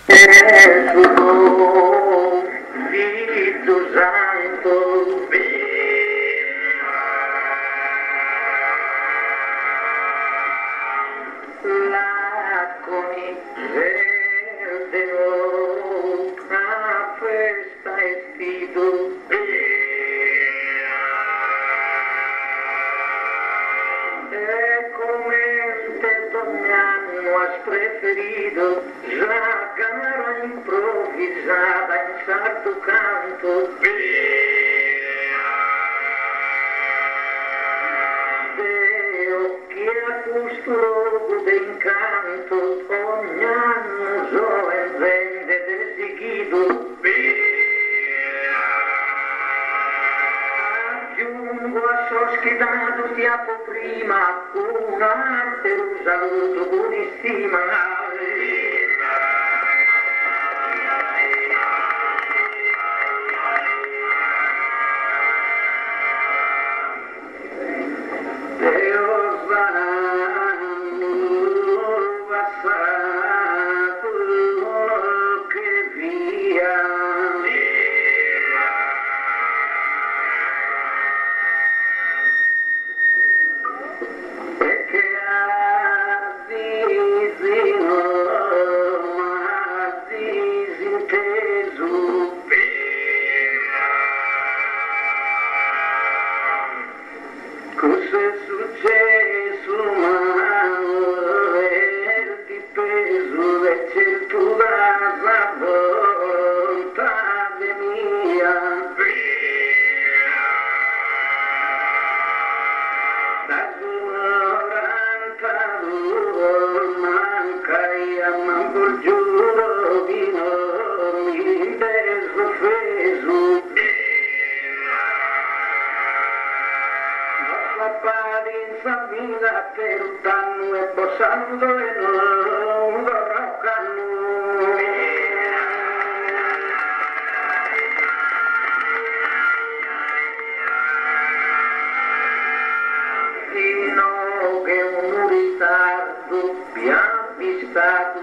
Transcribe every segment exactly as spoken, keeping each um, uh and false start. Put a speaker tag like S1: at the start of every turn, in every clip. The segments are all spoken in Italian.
S1: Spirito Santo, laccomi verde a festa e spirito, e come ogni anno has preferido la gara improvvisata in sarto canto. Deo che a questo luogo d'incanto ogni anno so e vende desigido. Aggiungo a so schidato diapo prima un'arte un saluto buonissima. Cos'è successo, mano, e ti peso e certo la volontà mia. Da duranta manca io manco il giuro di non mi desoffeso. Parinza vida per tanto e posando e non roccano. Fino che un ritardo pian vistato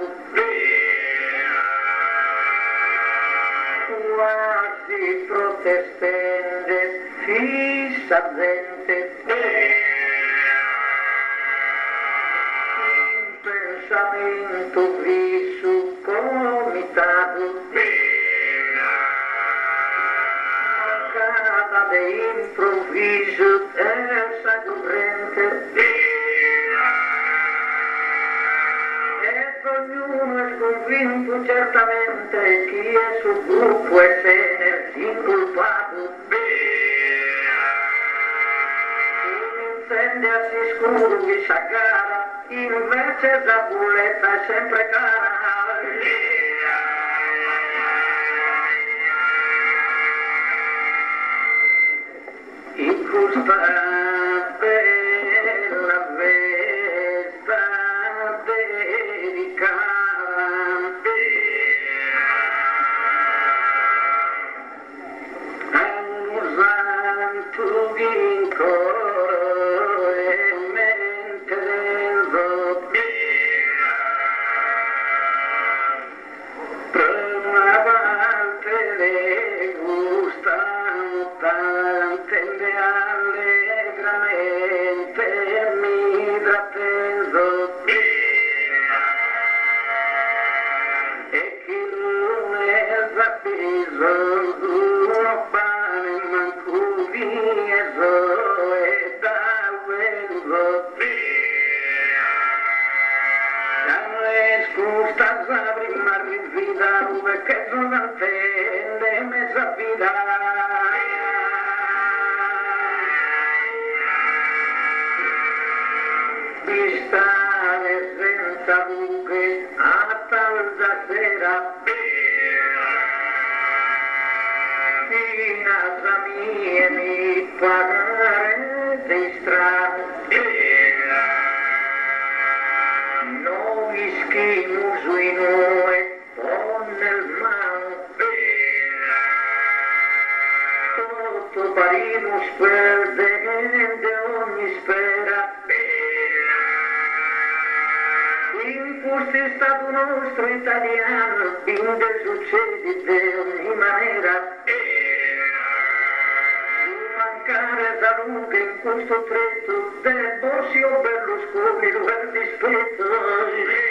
S1: quasi protestende fissa gente. Pensamento viso comitato mancata de improvviso essa corrente ed ognuno è convinto certamente chi è sul gruppo e se ne incolpato. Incendiarsi scuro che s'aggara invece la bulletta è sempre cara. In questa bella festa dedicata a un santo vincolo e mente allegramente mi trattengo e chi non è zappiso uno pane manco vieso e da quello da noi scusta sabri ma rivida che sono antende mezza vita. Di stare senza buche a tarda sera fino a mie mi pagare dei strani noi schimoso in noi con nel mano tutto parimos perdente ogni spera in fosse stato un nostro italiano, in de succedi di ogni maniera. Mancare salute in questo tretto, del Bosio Berlusconi lo è dispetto.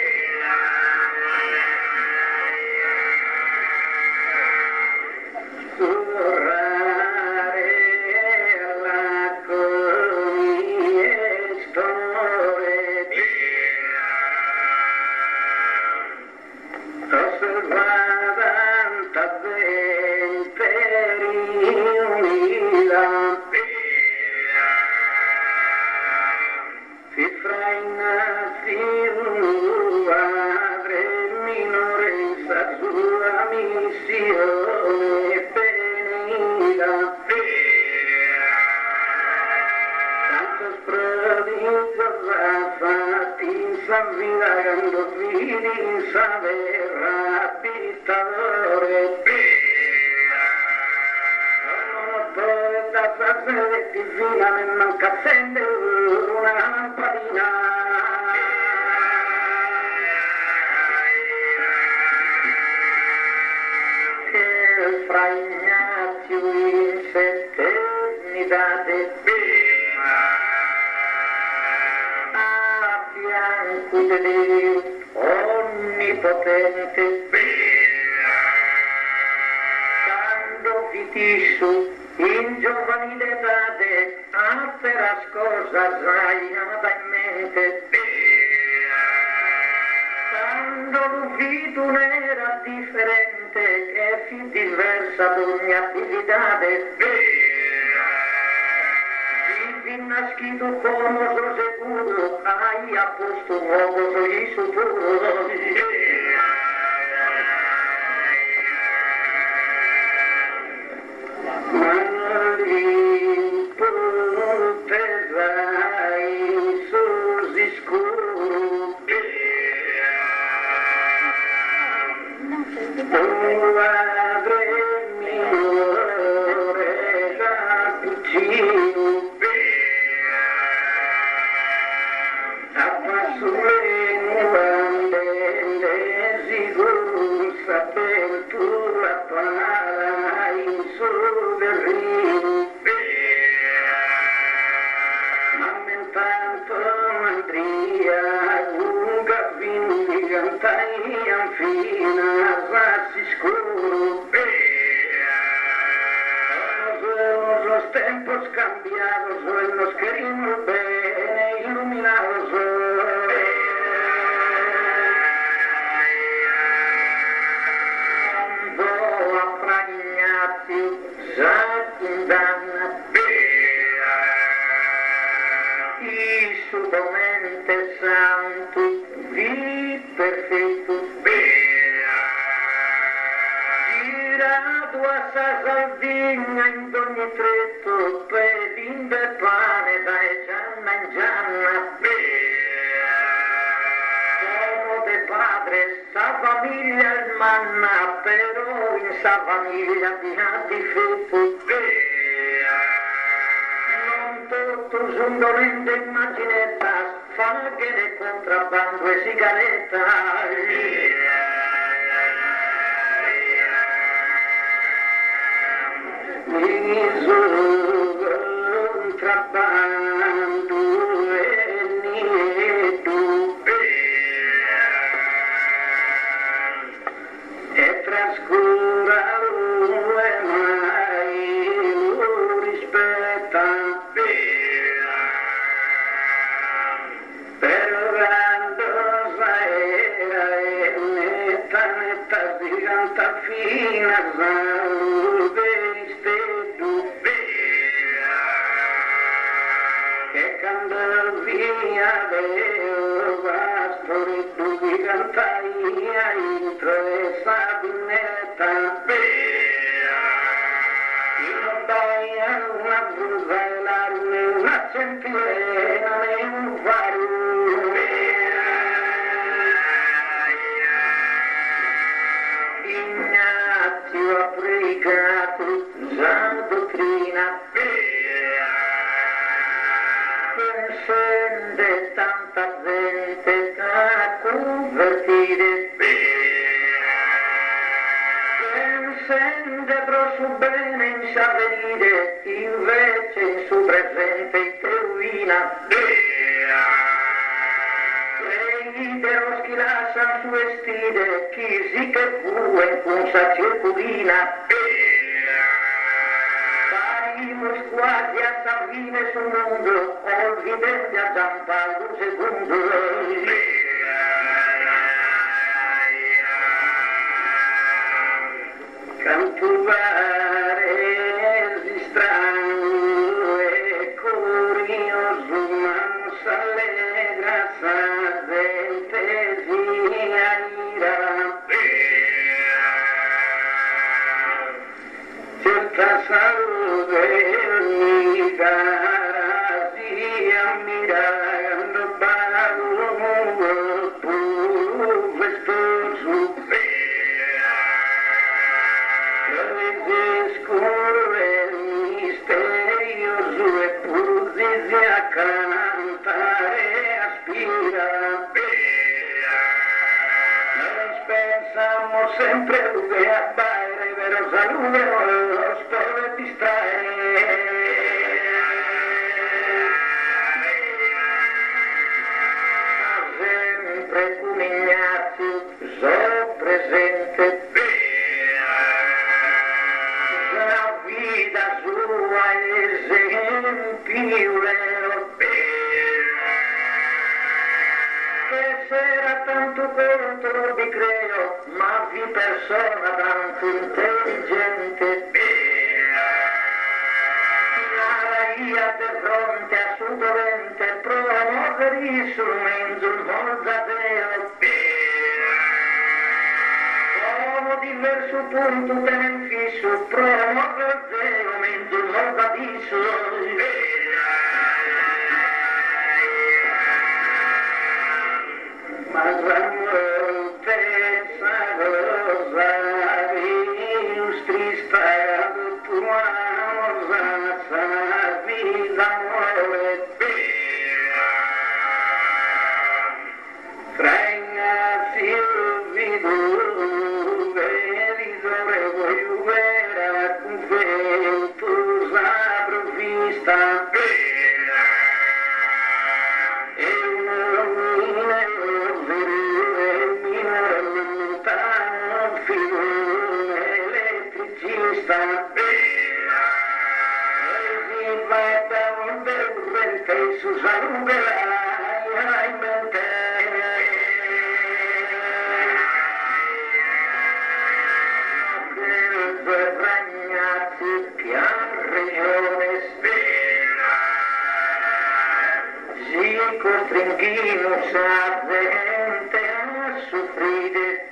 S1: Virando fili saber abitadores sono poeta frase divina me manca accendere una lampadina che fra Ignazio in settenidade de Dio onnipotente quando fitissu in giovanile etade altera scorsa sdraiata in mente quando l'ufficio n'era differente che fi diversa d'ogni abilitade nascido como so seguro, aí aposto logo so isso tudo. Manolito pesai sus escuros, o abre minha oreja cuchillo. Los tempos cambiados, hoy nos queremos ver iluminados. Quando appragnati già condanna il suo mente santo, vi perfetto. Tua salvigna in ogni tretto, pedin de pane da gianna in gianna. Sono de padre, sa famiglia il manna, però in sa famiglia di ha difetto. Non tutto giundolente immaginetta, fa che ne contrabbando e sigaretta. Contrabbando e nido e trascura e mai lo rispetta però quando era e netta netta diventa fina salve via del vastro tu cantai in tre sabinetta io dai una brusa e la una centilena e un faro Ignazio ha pregato già dottrina scende tanta gente a invertite, pensando pro su bene in s'avvenire, invece in su presente te rovina. Leidero schilassan su vestite, chi si che fu in punza circulina. Parimus quasi a Savine sul mondo, olvidente a Giampaolo secondo. Cantuvare strano e curioso, ma non s'allegra sa del tesia ira. Certa salute mi darà si ammirando bago pur vestoso. Scorre misterioso e pur si a cantare aspira. Noi pensamo sempre che a baile vero salute lo sport distrae. Sempre come Ignazio so presente. Da sua esempio che s'era tanto contro di creo, ma vi persona tanto intelligente. Io di fronte a su dovente promuovere sul mezzo il mozzateo. Diverso punto ten fisso, promuove zero, mentre il morbadisso. Ma la montezza rosa, illustri stato tua rosa, vita muore. Fragnazzi vidu. Su salute la in mente. Due ragnazzi pian regione spera, si costringhino sa gente a soffrire.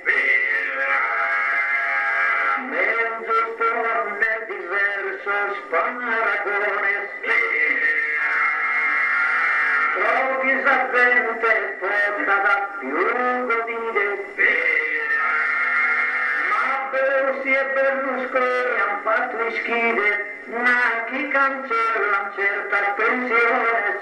S1: Mezzo storne diverso sparagone. Disavvente porta da più godire, ma Berlussi e Berlusconi han fatto schide, neanche cancella certa pensione.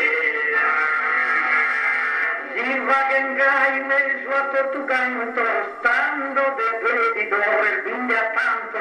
S1: Si va che ingai messo a tutto canto, stando de creditore il bindi a tanto.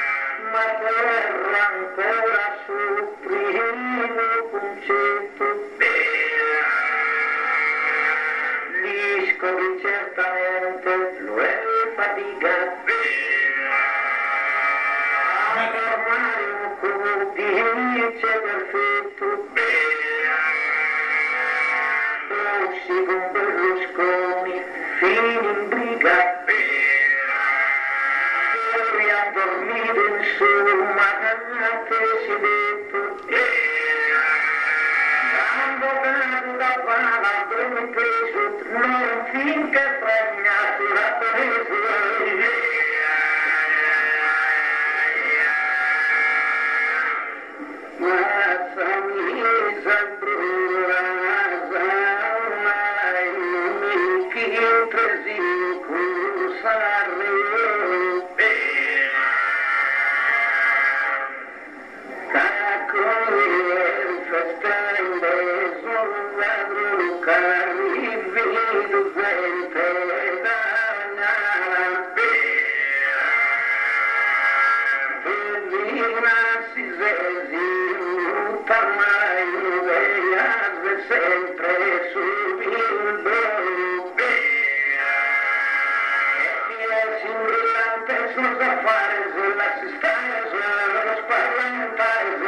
S1: Ma terra ancora su primo concetto capisco che certamente lo è fatica a formare un codice perfetto. Rossi con Berlusconi, fini in briga, poi ha dormito insomma, cannate si detto, avvocato da pala, dove preso, non finché fragnato la presa. Mazza misa brura, mai chi presi cruzare. Cacoli festende sulla bruca, rivedo gente dana. Bellina si svesi, ormai veias sempre subito. E si brillante sus afares, las estrellas, los parlamentares.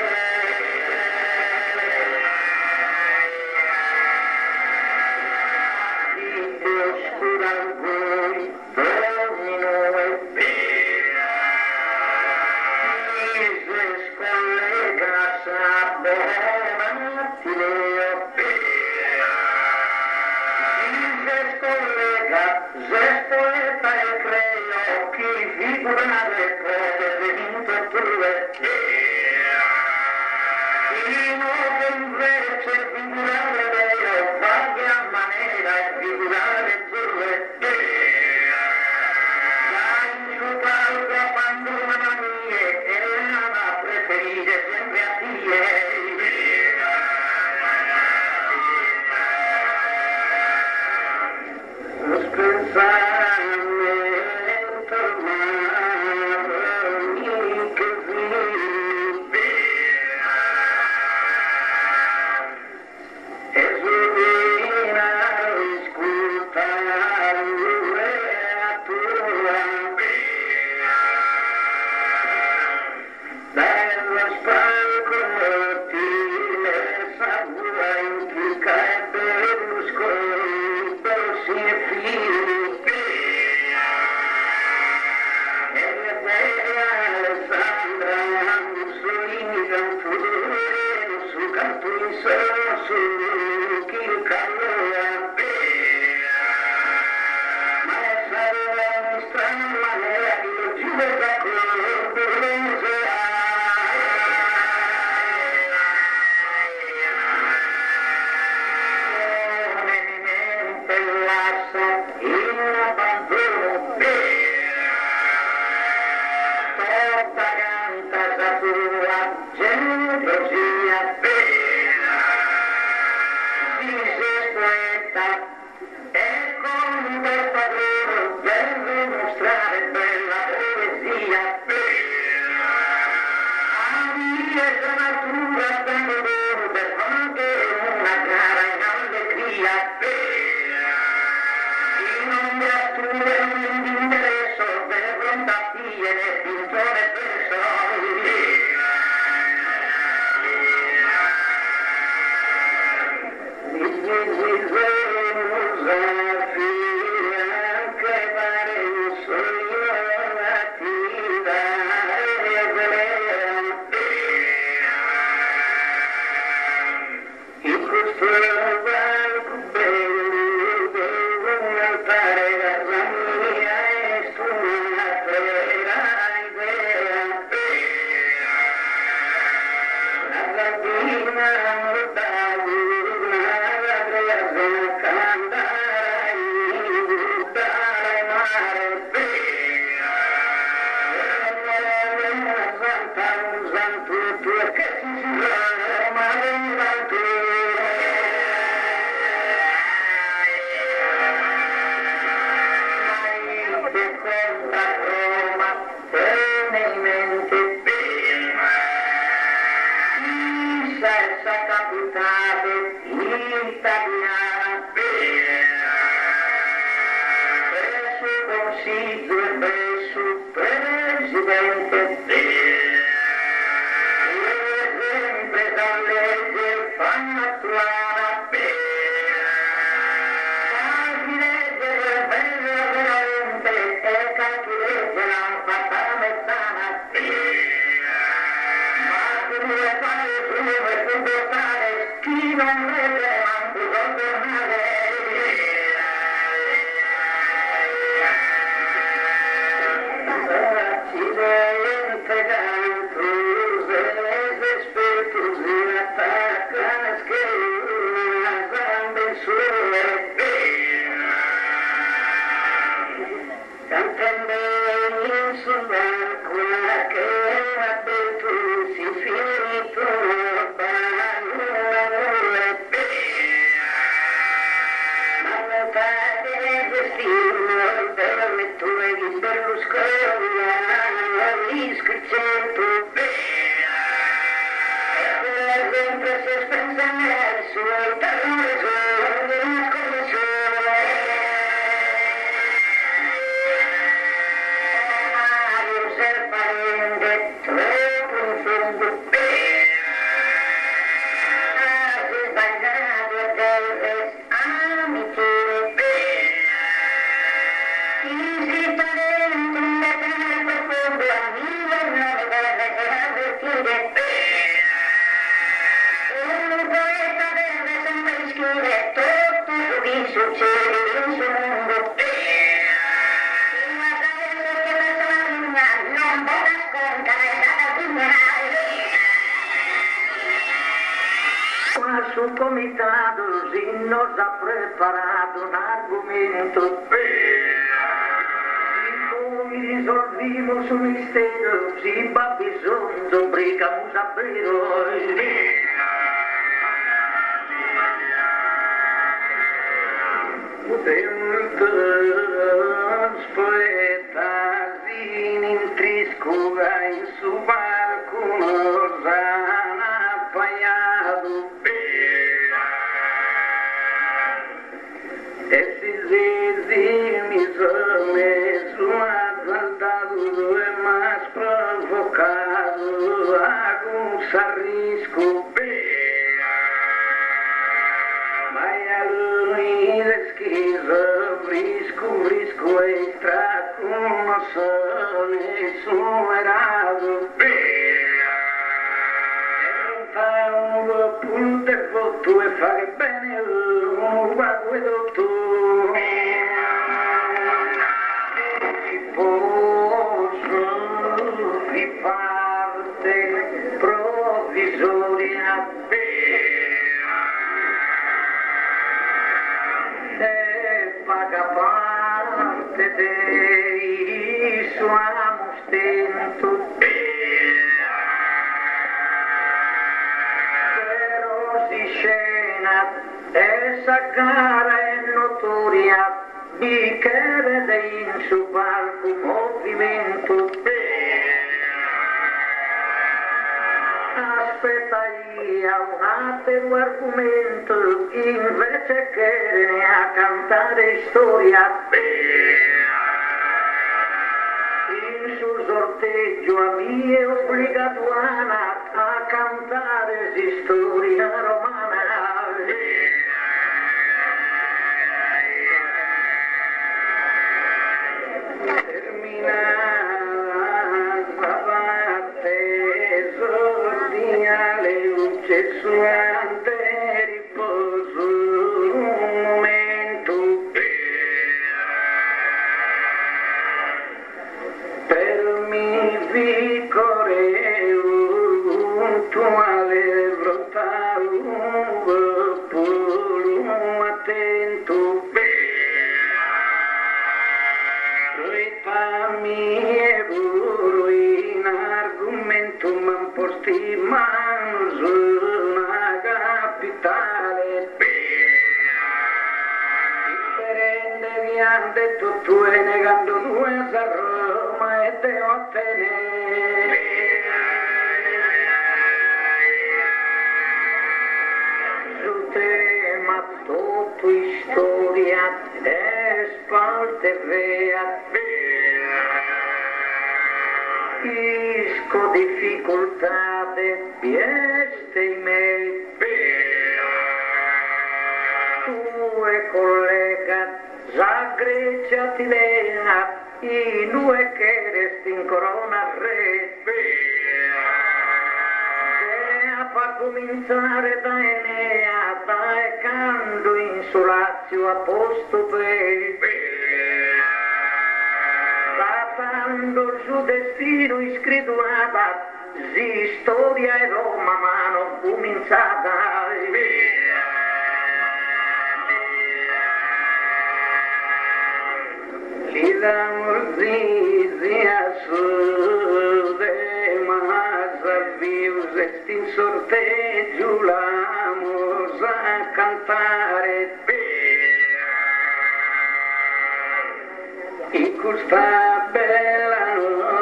S1: Y oscura voi, domino e via. Mises collegas abbonati leo via. Mises collega, se poeta e creo, chi figurare può venuto tue. Io invece figurare vero, vaga maniera e figurare tue. Dai giudato quando una mia e la preferire sempre a te. Pensarme tornare mi che vivi e subina ascoltare la tua bello spalco ti sapura in chi cae Berlusconi si è figli. Alessandra Mussolini Cantore su Cantoni su chi calora ma è stata una strana maniera che lo giuro da colore in abbandono torta canta da tua gelosia dice poeta e con quel padrone deve mostrare bella poesia a mia natura d'amore per anche una gara in allegria non mi atture un interesse per rondatie né pintore preso mi si si gente, sempre da legge fanno attuare, quasi leggere bello veramente e qualche legge l'hanno fatta mezzana, ma se vuole fare su e comportare chi non vede manco può tornare. Su comitato si nos ha preparato un argomento y come risolvimos un misterio si va bisogno brigamos a vero Podemos poetas in intriscuga in su barco nos han apañado esses exímios homens, um asaltado é mais provocado, alguns arrisco, mas a luz esquiva, brisco, brisco extra, com noções, um errado, fai un punto e voto e fare bene un guadedotto ci posso di parte provvisoria e paga parte dei suamo stento essa cara è notoria di che vede in su palco movimento aspetta io un altro argomento invece che ne a cantare storia in sul sorteggio a me è obbligato a cantare di storia romana suante riposo un momento per mi vicore un tuale brotale un polo attento ripami e volo in argomento man posti manzo han detto tu e negando nuez a Roma e te ottenere su tema tutto storia e spalte vea isco dificultate, pieste i miei, tue collega, za Grecia Tilena, i due che resti in corona re, Dea fa cominciare da Enea, da Ecando in su Lazio a posto per, datando il suo destino iscriduata, zi storia e Roma mano cominciata. Li damos zizia su de masa vius estin sorteggio l'amos a cantare i questa bella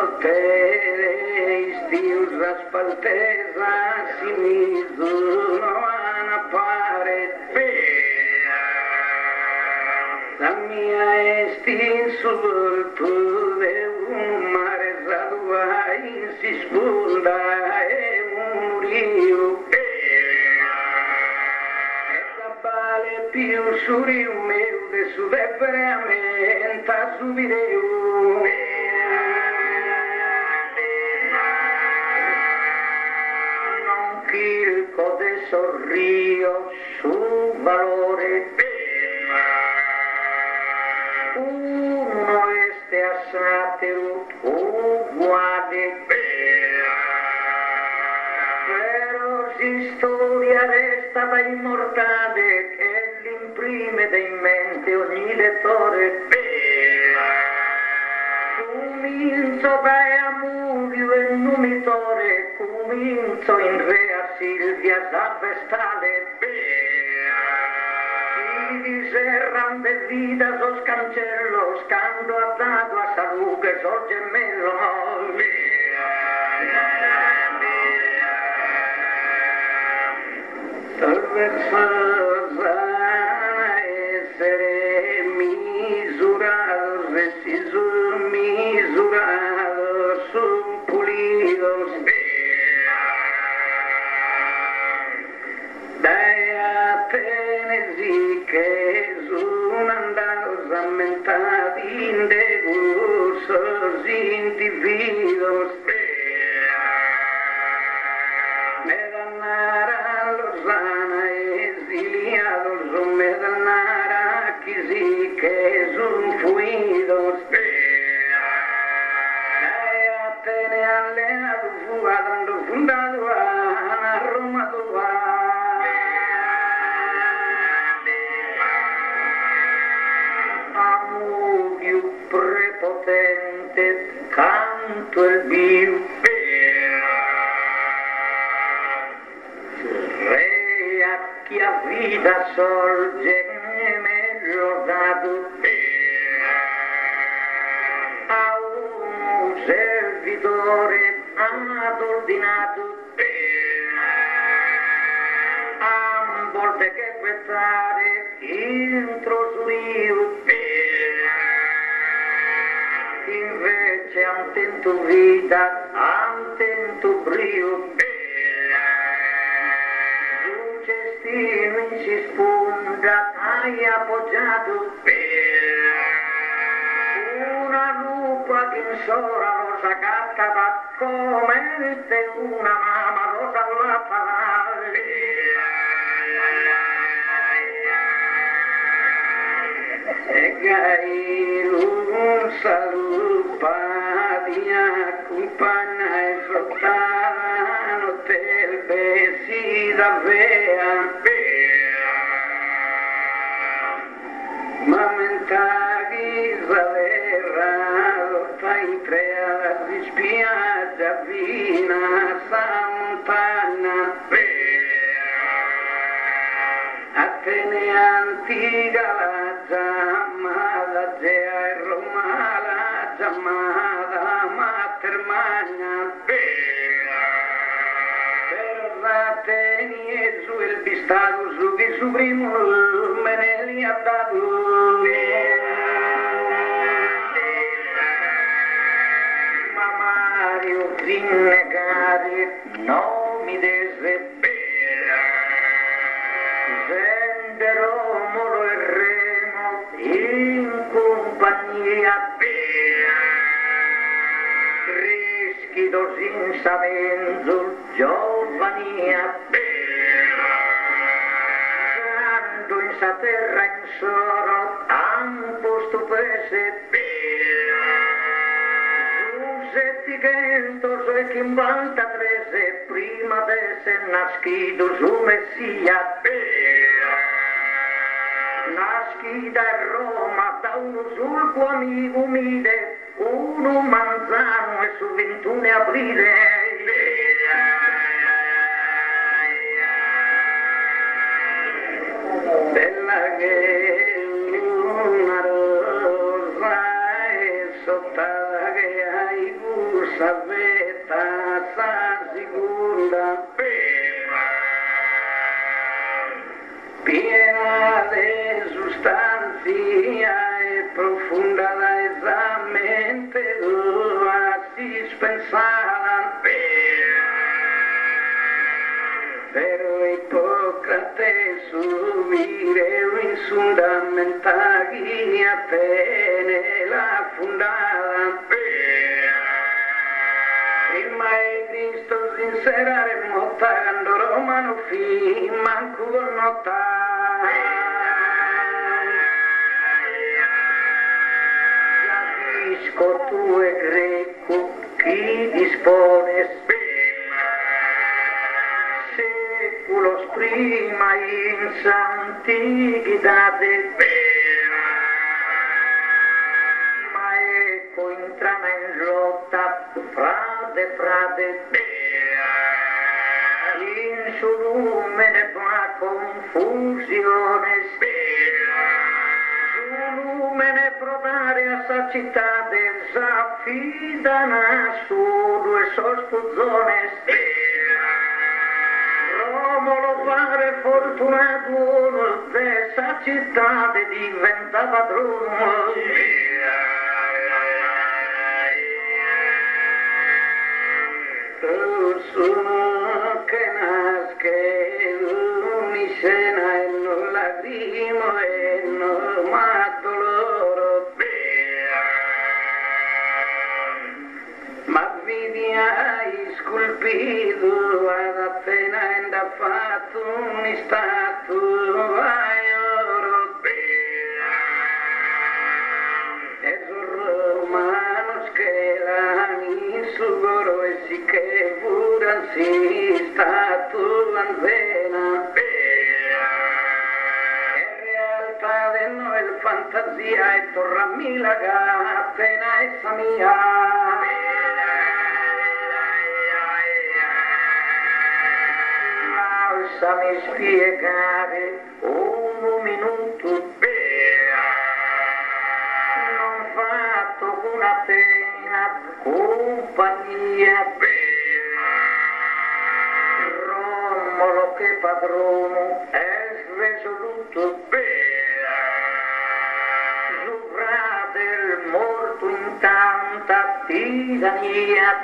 S1: notte istius la spaltesa si misono a appare la mia estin sul de un mare zadua in si sbunda e un rio e cabale più su rio meu de su de veramente su video non chilco de sorrio su valore uno este a satero uguale però si storia resta da immortale che l'imprime da in mente ogni lettore comincio da Amurio e numitore comincio in Rea Silvia da Vestale serran de vida sos cancellos cando atado a salute sos gemello salvezza essere misurados reciso misurados son pulidos dai Atenesi che sono andados ammentati in de gustos individuos me danara Lozana exiliados o me danara quisi que son fuidos dai Atene allenato fu dando fundado a Roma tua prepotente canto il bio re a chi a vita sorge meglio dato a un servitore ordinato a volte che questare intro su io invece antento vita, antento brio, luce stimi si sponda, hai appoggiato, una lupa che in sora rosa cattava, come te una mamma rosa la fanale. E gai un salupa di accompagna e sottano tel besi da vea ma mentaghi zavera lotta in trea di spiaggia vina Sant'Anna Atene antica la giamada gea e Roma la giamada matermagna per Ateni e su il bistado su che su primo me ne li ha dato ma Mario sin negare nomi desespera. Scenderò molo e remo in compagnia vera. Crescidos in savenzo giovania vera. Santo in sa terra in soro han posto prese vera. Setticentos e cinquantatré prima d'essere nascido su Messia vera. Nascida a Roma da uno sulco amico umile, uno manzano e su ventuno aprile. Bella che una rosa è sottata che hai sapeta sa sicura piena di sostanzia e profonda da esamente si spensava però Ippocrate subire in fondamentali Atene la fundava prima di Cristo sincerare motta quando romano fi manco con nota capisco tu e greco chi dispone seculos prima in santichitade ma ecco intrana in lotta frate frate in su lumene fa confusione su lumene provare a sa cittade s'affidano su due sostuzzone Romolo pare fortunato dessa cittade diventa padrone sono che nasce mi scena e non lagrimo e non ma doloro ma vidi hai scolpito ad Atena e ha fatto un statua oro e romanos che l'hanno sugoro e si che pure si stato anzena e realtà di noi fantasia e torra mila gatena e samia lasciami spiegare un minuto non fatto con Atena compagnia Romolo che padrono è risoluto giurà del morto in tanta tirania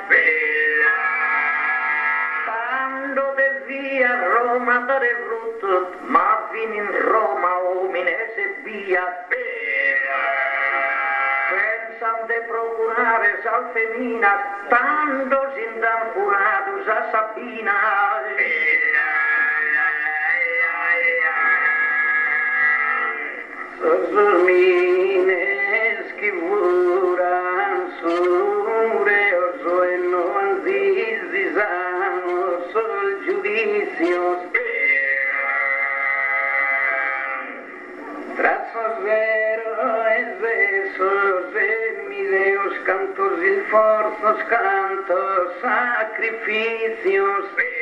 S1: quando de via Roma dare brutto ma fin in Roma ominese via pensan de procurare sal femina tanto sin danfurados a Sabina Sosmine schivuran sureoso e non zizizano sol giudizio tras vero es esos emideos cantos y forzos cantos sacrificios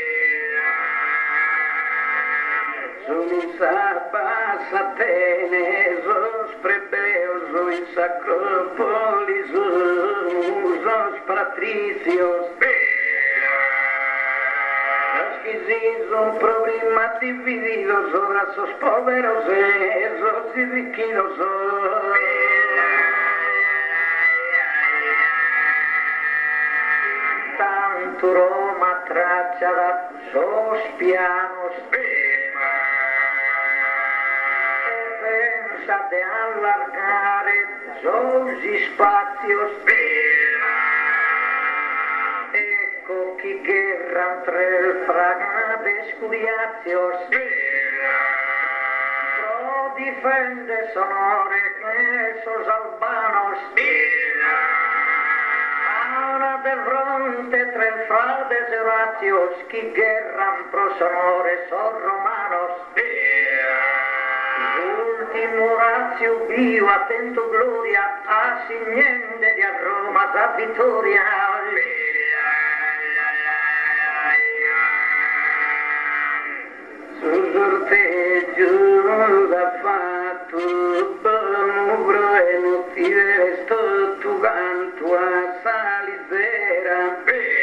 S1: Sunisarpas Atenes, os plebeos, os sacrópolis, os patrícios. Los que son problemas divididos, obras os poderosos y riquidosos. quanto Roma traccia da sos pianos e pensa de allargare sos spazios. Ecco chi guerra entre fragades curiazios pro difende sonore esos albanos ana de fronte tre frades Horatios qui guerran pro sonore son romanos. L'ultimo Orazio bio attento gloria a signende di a Roma a vittoria. Sul sorteggio da fatto buono e non ti resto tu canto a salisera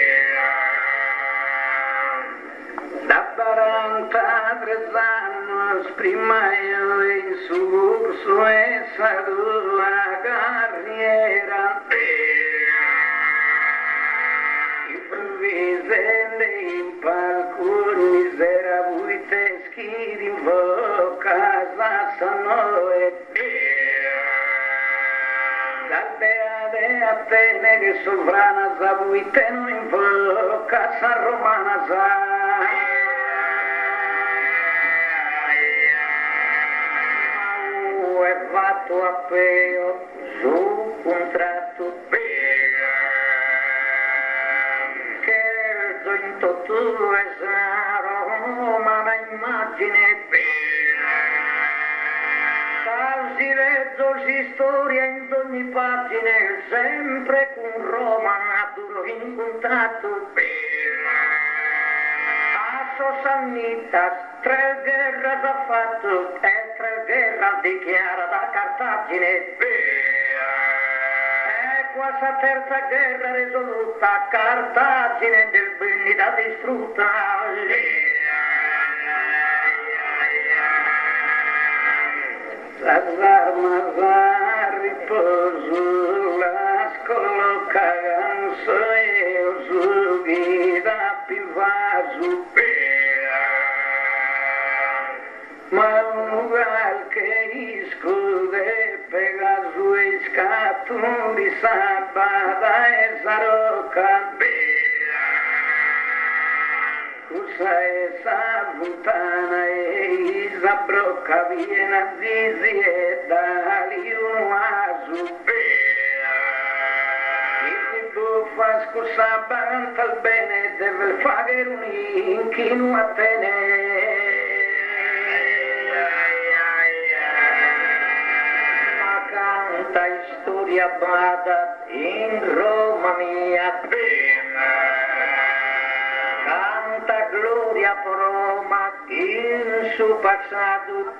S1: da quarantatré anni prima io in surso e salvo la carriera improvvisamente in palco misera buite schiri in bocca sassano e dall'Ea de Atene che sovrana sa buite non in bocca sa romana sa è fatto appeo su contratto che in tutto è Roma una immagine si leggo si storia in ogni pagina sempre con Roma duro in contatto a Sosanitas tre guerre ha fatto e tre guerre dichiara da Cartagine e questa terza guerra risoluta Cartagine del Benida distrutta las armas a riposo las colocan soy su vida pivaso ma un lugar que iscude Pegaso escaturi sabada esa roca usa esa ventana e isa brocca viene a zizi e dali un asu e tu fas cosa bantal bene deve fare un inchino a tenere ma canta storia bada in Roma mia canta gloria por Roma in su passato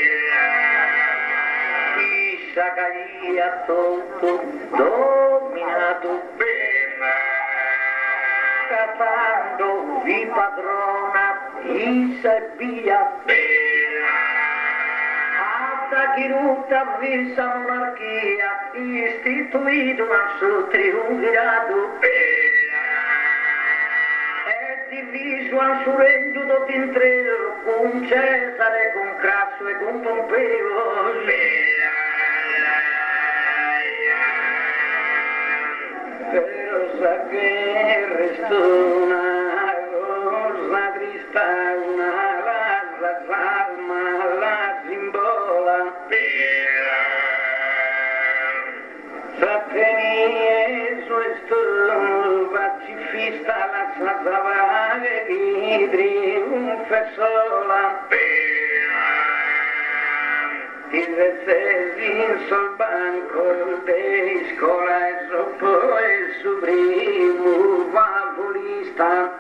S1: Isa caía todo dominato cantando vi padrona Isa e via Alta chiruta vista monarchia istituito un suo triunvirato diviso al suo regno in tre con Cesare, con Crasso e con Pompeo però sa che restò una cosa trista una razza salma la simbola Sateni su esto pacifista la sazava di triunfe sola il vezzesi sul banco di scuola e soppo il suo primo favolista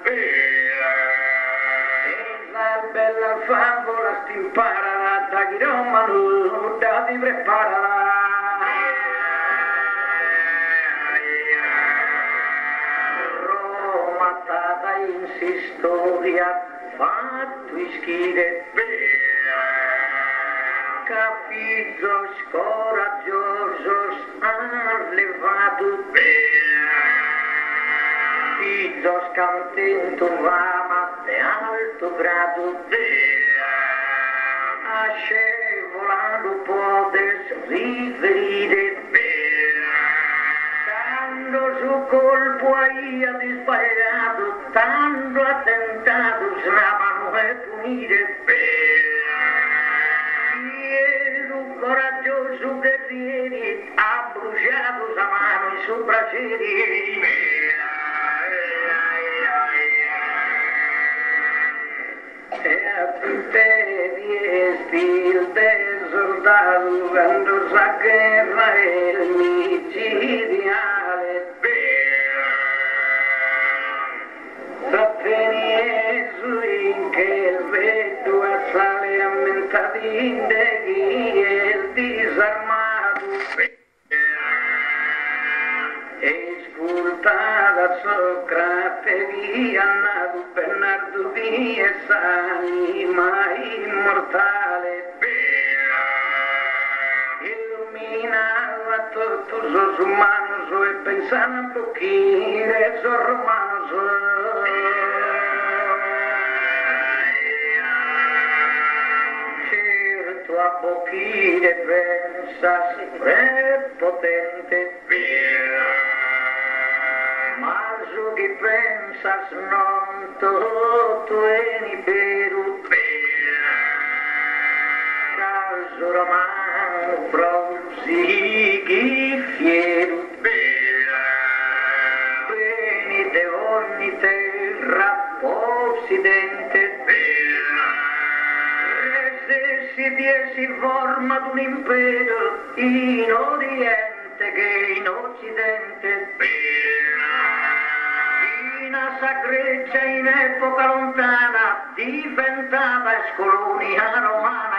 S1: la bella favola sti impara da chi romano da ti prepara in storia fatto ischire capizos coraggiosos han levato i sos contento fama de alto grado, scevolando potes riferire, dando su colpo ahí a dispareado, tanto attentato snavano e punire. Piero coraggioso guerrieri, ha bruciato sa mano i suoi braccieri. E a te riesti il del soldato quando sa guerra è il micidiale. Sappeni su in che il vetto assale ammentati de chi è il disarmato. E scultata Socrate di Annato Bernardo di Essanima immortale, illuminava tutto sos humanos e pensava un pochino sos romanos. Certo a pochino pensas prepotente, ma su che pensas non tutto è ni peru, caso romano prosi chi fieru, beni de ogni terra possidente, rese si diesi forma d'un impero in Oriente che in Occidente. Una sacreccia in epoca lontana diventava colonia romana.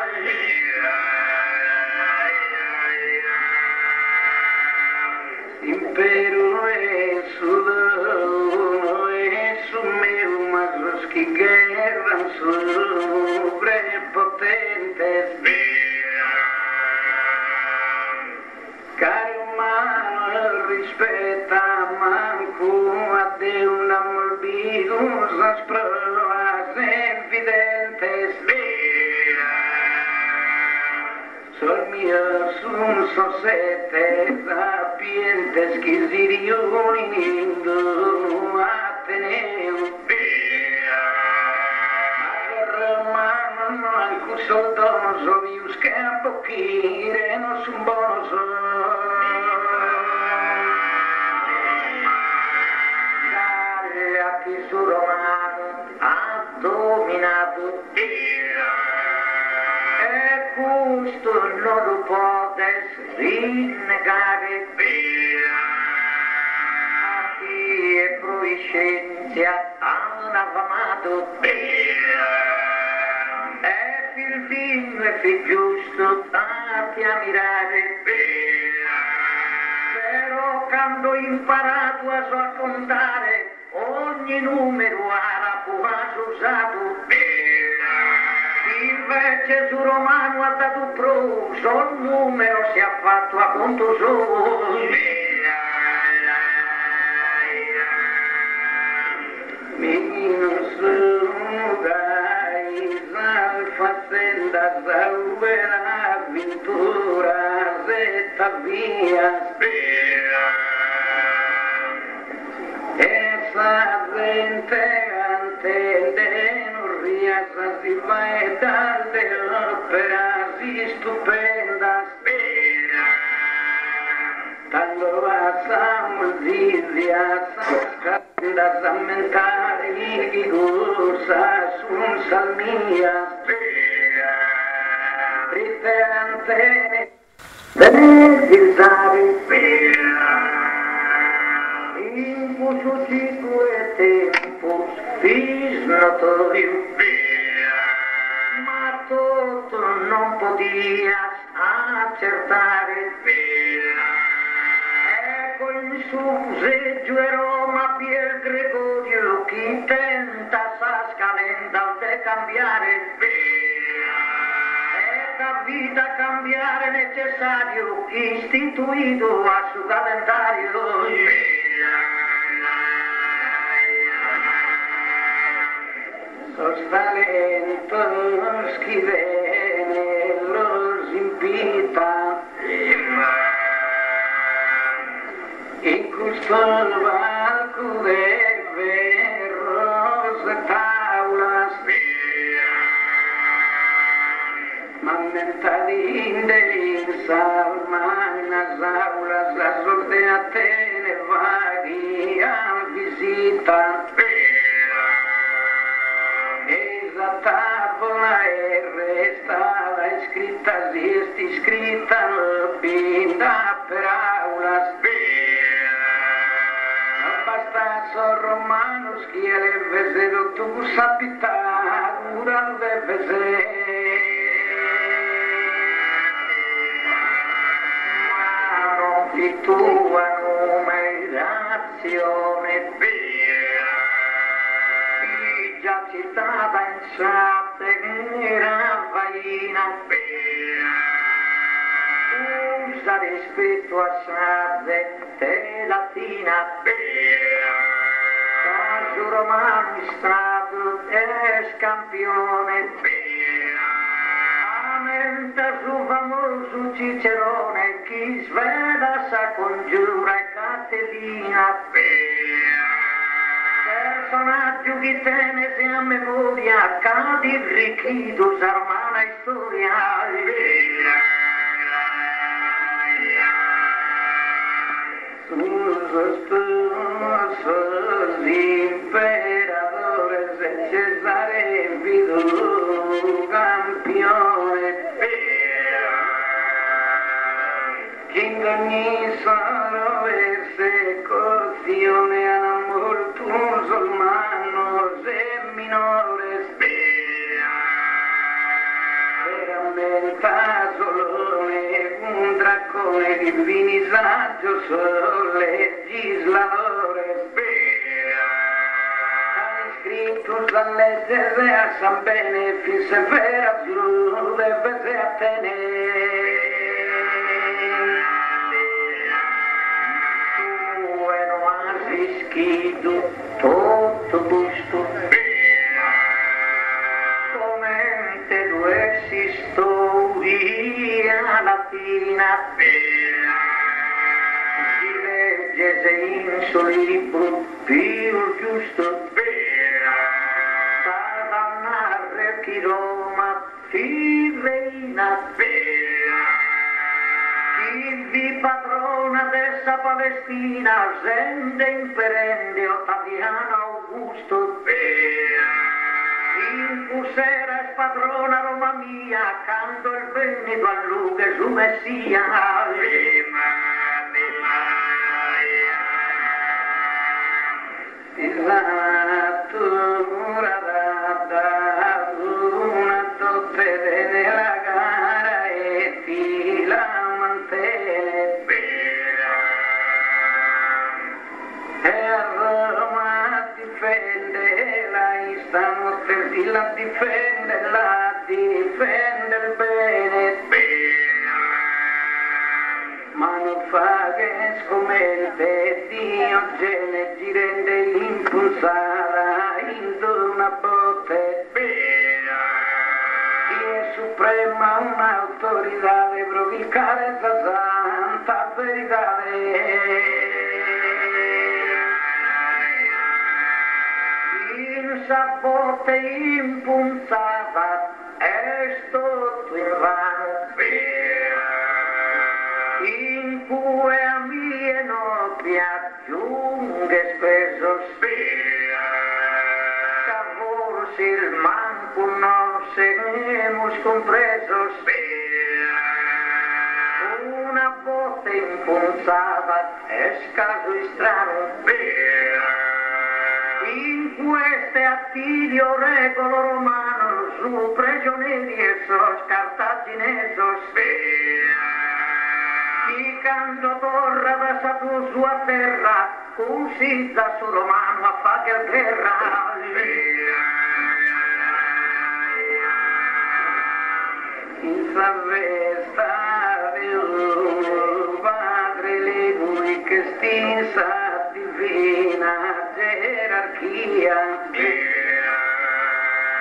S1: Impero è su e su meu, ma los che guerran su prepotentes. Cari umano rispetta manco a de una morbidos las pruebas evidentes. Son míos un sosete sapientes que si riunindo Ateneo. Romano no anche soldados ovius che a pochire non son bonos. Che su romano ha dominato e questo non lo potes rinnegare. A chi è proiscenza affamato e fil fino e fil giusto fatti a mirare. Però quando ho imparato a so a contare ogni numero arabo ha usato, invece su romano ha dato pro, sol numero si è fatto a conto solo. Minus dai sal faccenda saubera avventura zetta via. Esa gente antende non riasa si va e tante opere stupendas. Tanto passamo zizia scandas a mentare i gusa sun salmia. Triste antene benedicare. Impus ucique tempus fis notorium, ma tutto non podias accertare. Ecco in su seggio e Roma Pier Gregorio chi tenta sa scalenda de cambiare. E la vita cambiare necessario istituito a su calendario. Sos talentos chi viene los invita in questo palco de verros de taulas Mammentadin dell'insalma nas aulas la sorte Atene vaghi a visita esa tavola è restata scritta si è scritta pinta per aulas abbastanza romanos chi è le vesero tu sapita dura le vesero di tua numerazione già citata in sate era vaina usa rispetto a sade te latina caso romano stato è scampione aumenta su famoso Cicerone chi svela sa congiura e Caterina personaggio che tiene se a memoria cadi richido sa romana storia sus imperadores e Cesare vidu campione in ogni solo persecuzione amor tu musulmano se minore veramente solone un dracone divini saggio solo legislatore hai scritto a leggere a san bene fin severa su deve se attenere Schido, tutto gusto come te dovessi storia latina si legge se in suo libro più giusto per dannare chi Roma si reina vi padrona dessa Palestina sende imperende Ottaviano Augusto in pusera es padrona Roma mia quando il Veneto allunghe su Messia Islatura data una dotte nella gara e ti la e a Roma difende la stanotte si la difende la difende il bene ma non fa che scommette Dio gene ci rende l'impulsata in una botte chi è suprema un'autorità deve provocare la santa verità esa botte impunzata è stato in vano in cui a mie notti aggiunge spesso forse il manco non seguimos compreso una botte impunzata è scaso e strano in queste Attilio regolo romano su prigionieri e sos cartaginesos chi canto torra da satur sua terra uscita su romano a fare guerra in savesta del padre legui che stinsa divina gerarchia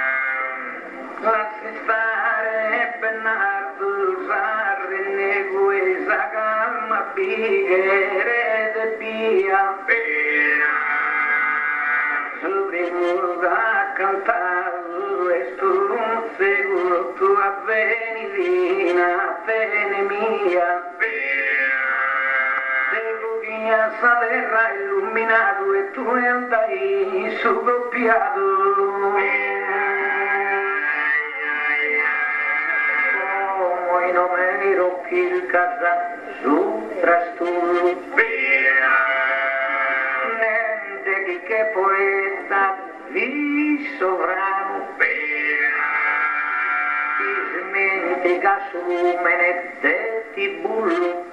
S1: bighere de via subimos a cantar esto un seguro tu avvenirina fene mia a terra illuminato e tu ne andai sudoppiato come in omero il casa su trastullo niente chi che poeta vi sovrano ti smentica su menedetti bullo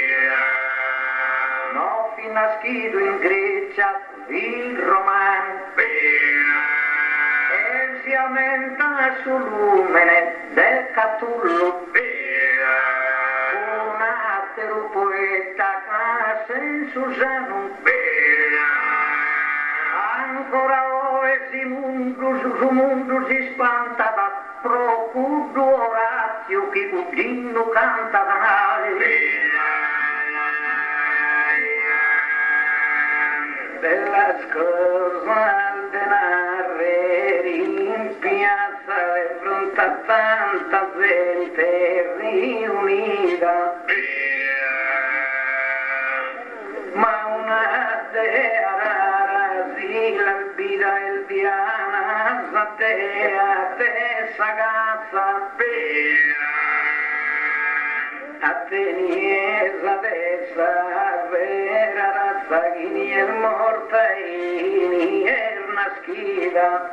S1: nascido in Grecia il romano e si aumenta sull'umene del Catullo un altro poeta classe Susano ancora oggi mundu su mundu si spantava procudo Orazio che cugino canta danale della scorsa al denare in piazza e fronte a tanta gente riunita ma una dea rara si l'albida il diana satea te sagazza Ateniesa dessa vera razza chini è morta ini è naschida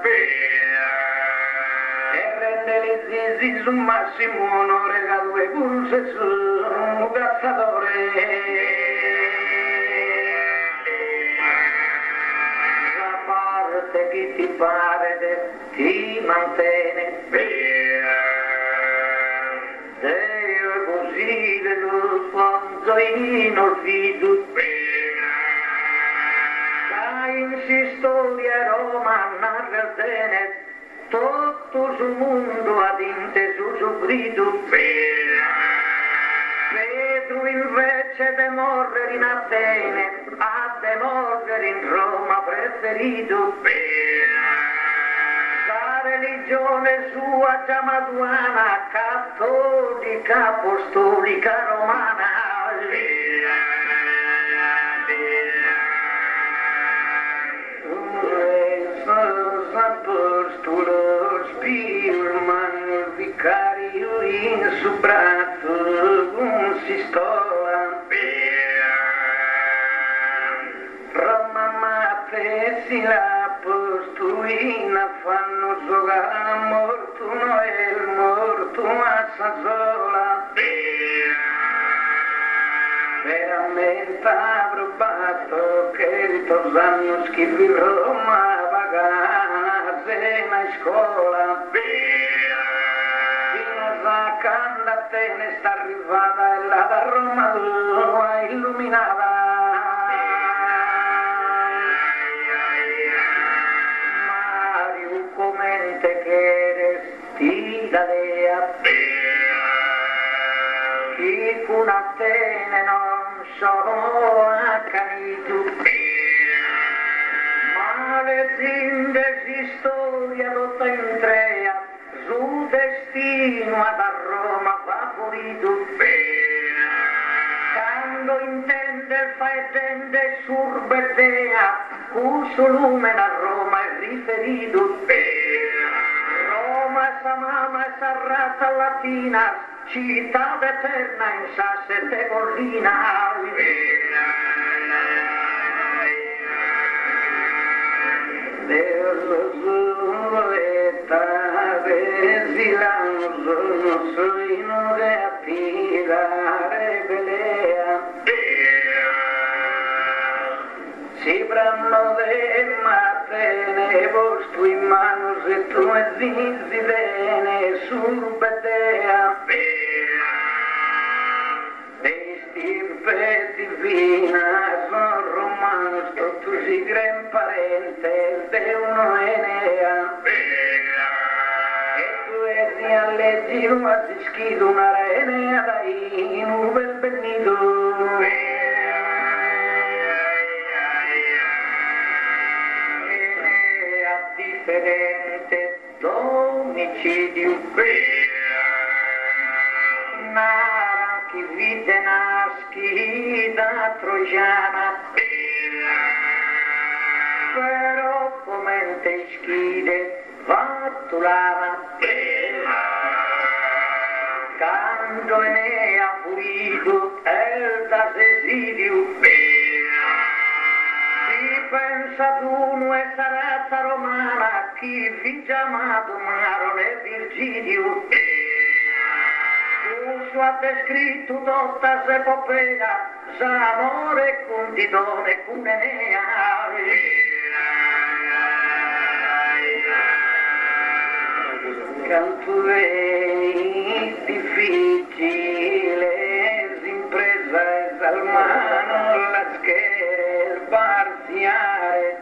S1: e rende le zizi su massimo onore da due pulse su un grazzatore la parte che ti pare de, ti mantiene lo sfonzo in olvido da in storia Roma narra bene tutto sul mondo ad inteso soffrito Pedro invece de morrere in Atene a de morrere in Roma preferito religione sua giamaduana, cattolica, apostolica, romana. Esos apóstolos, pirman, vicario in su braccio, un sistola. Roma mate si la postuina fanno giocare mortuno e il morto a Sassola veramente provato che ritornano schivi in Roma pagana cena in scuola fino a canda te ne sta arrivata e la da Roma tua illuminata comente che resti la dea chi con Atene non sono accanito ma le zinde si storia lotta in trea su destino ad a Roma favorito quando intende fa e tende surbedea cuso lumen a Roma è riferito Roma sa mama sa razza latina città eterna in sa sette collina dello zuletta desilanzo sono de attirare pelea si branno de matene vostro in mano se tu e zizi bene surbedea de stirpe divina son romano sto tu si gran parente de uno Enea e tu esi alleggi un assischido una Enea dai in un bel benito vide una schida troiana, però come te schide fattulava, quando ne ha pulito el da desidio, si pensa tu nuestra razza romana, chi vi chiamato Marone Virgilio, tu ha descritto tutta l'epopea, s'amore con Titone con Enea. Canto è difficile, impresa es al mano la scherbarziare,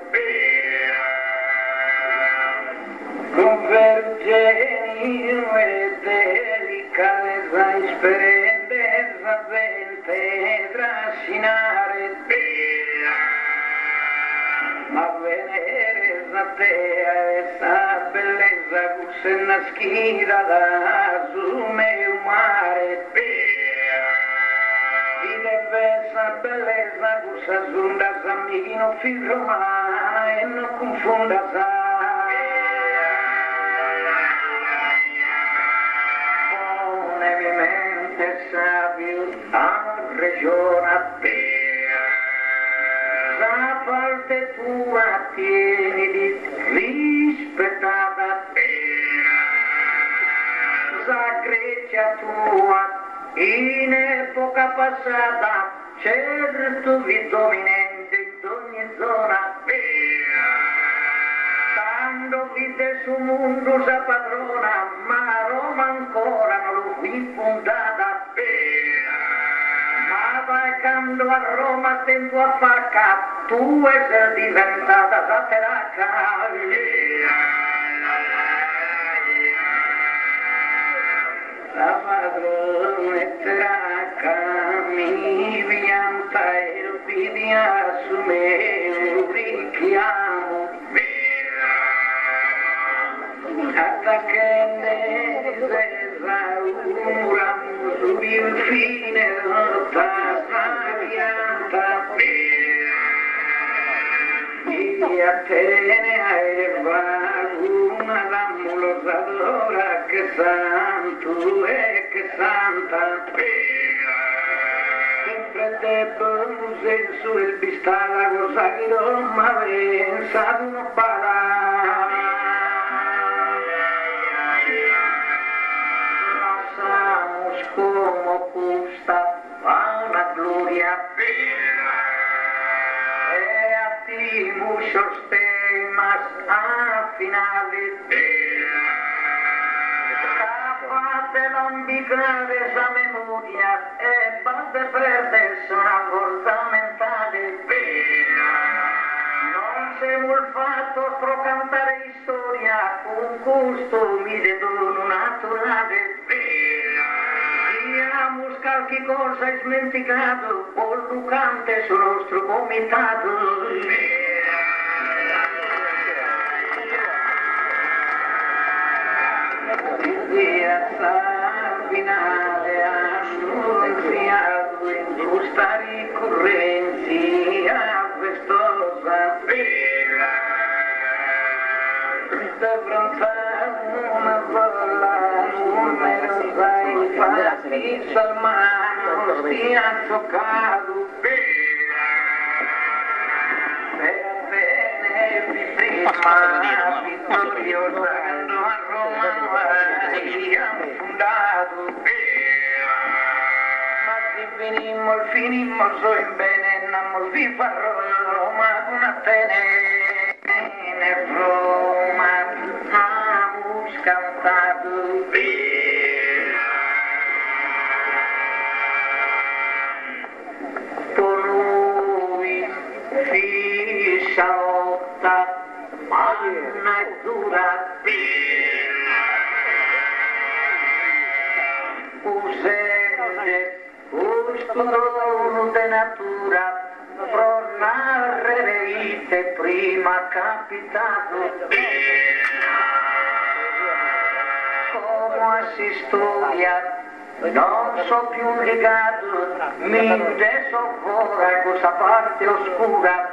S1: convergenio e delicatezza, esperenza, vente, trascinare, a venere a te, essa bellezza, se una schida da sume un mare, e deve essa bellezza, gusa zunda, zamino, fil romana, e non confunda sa. Pone mi mente sabio, a regione a te. La parte tua tieni rispettata, la Grecia tua in epoca passata, certo vi dominante in ogni zona, quando vide su mondo sa padrona, ma Roma ancora non lo fu fondata. Quando a Roma sento a facca, tu sei diventata sateraca. La padrone teraca mi pianta e lo pidia su me, lo richiamo. Attaccende sesa ura, subi il fine lotta pianta, e a te ne hai una dammulosadora che santo e che santa, sempre debbo senso il bistalago sagro ma pensa non parla. Como custa la gloria e a ti muchos temas afinados, capaz de no olvidar esa memoria e vas de perder una forza mentale. Non sei un fatto pro cantare storia con gusto mi de dono naturale. Abbiamo qualche cosa smenticato, col ducante sul nostro comitato. Via Sabinale annunziato in questa ricorrenza festosa. Questa pranzata una bolla numerosa, infatti Salmano stia toccato per bene prima vittoriosa quando a Roma abbiamo fondato, ma se venimmo e finimmo so in bene non vi farò Roma con Atene. Roma abbiamo scantato con lui fiscialotta manna e dura usente questo dono de natura pro narrere vite prima capitato come si storia non so più legato mente soffora questa parte oscura.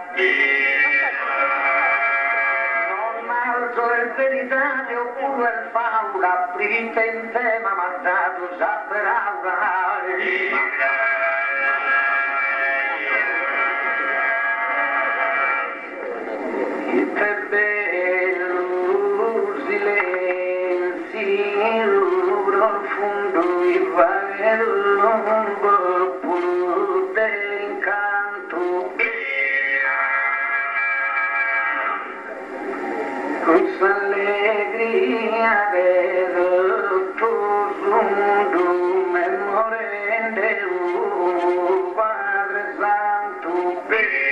S1: Il verità oppure il faula, prita in tema mandato già per aula. Il più bello silenzio profondo, il vero puro dell'incanto. Questa allegria del tuo mondo memorente, oh Padre Santo,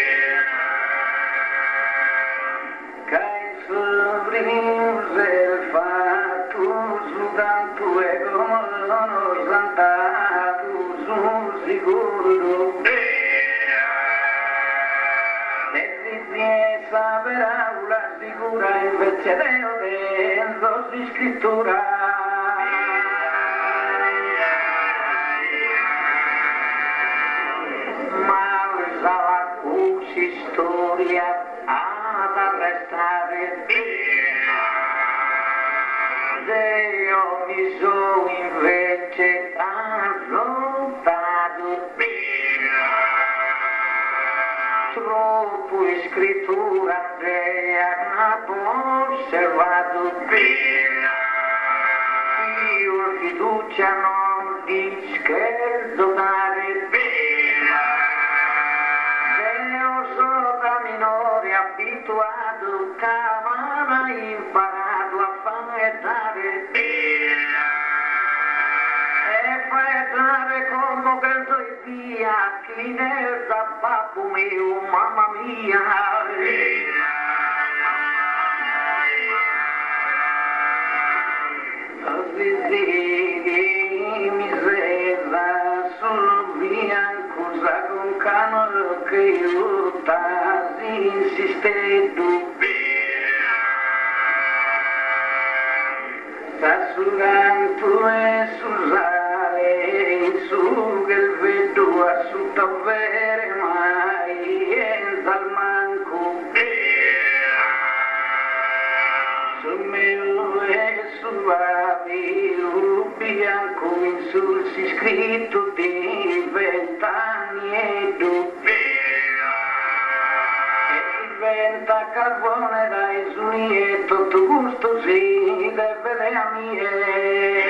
S1: che sovrins il fatto su tanto e come santato su sicuro. Esa parola sicura invece deo dentro di scrittura. Ma usava così storia ad arrestare. Io mi sono invece affrontato. Troppo scrittura dea osservato. Io fiducia non di scherzo dare. Deo so da minore abituato, camana imparato a fare dare. E fai dare come penso e via, chi ne sa babbo mio, mamma mia. Vedi mi sera sul bianco con cano che io t'asi insistendo. Sta surando e susare su che il vedo a su davvero mai e dal manco. Su mio e su avi bianco in sul si scritto di vent'anni e due. Diventa carbone dai suoi e tutto gusto si deve a mie.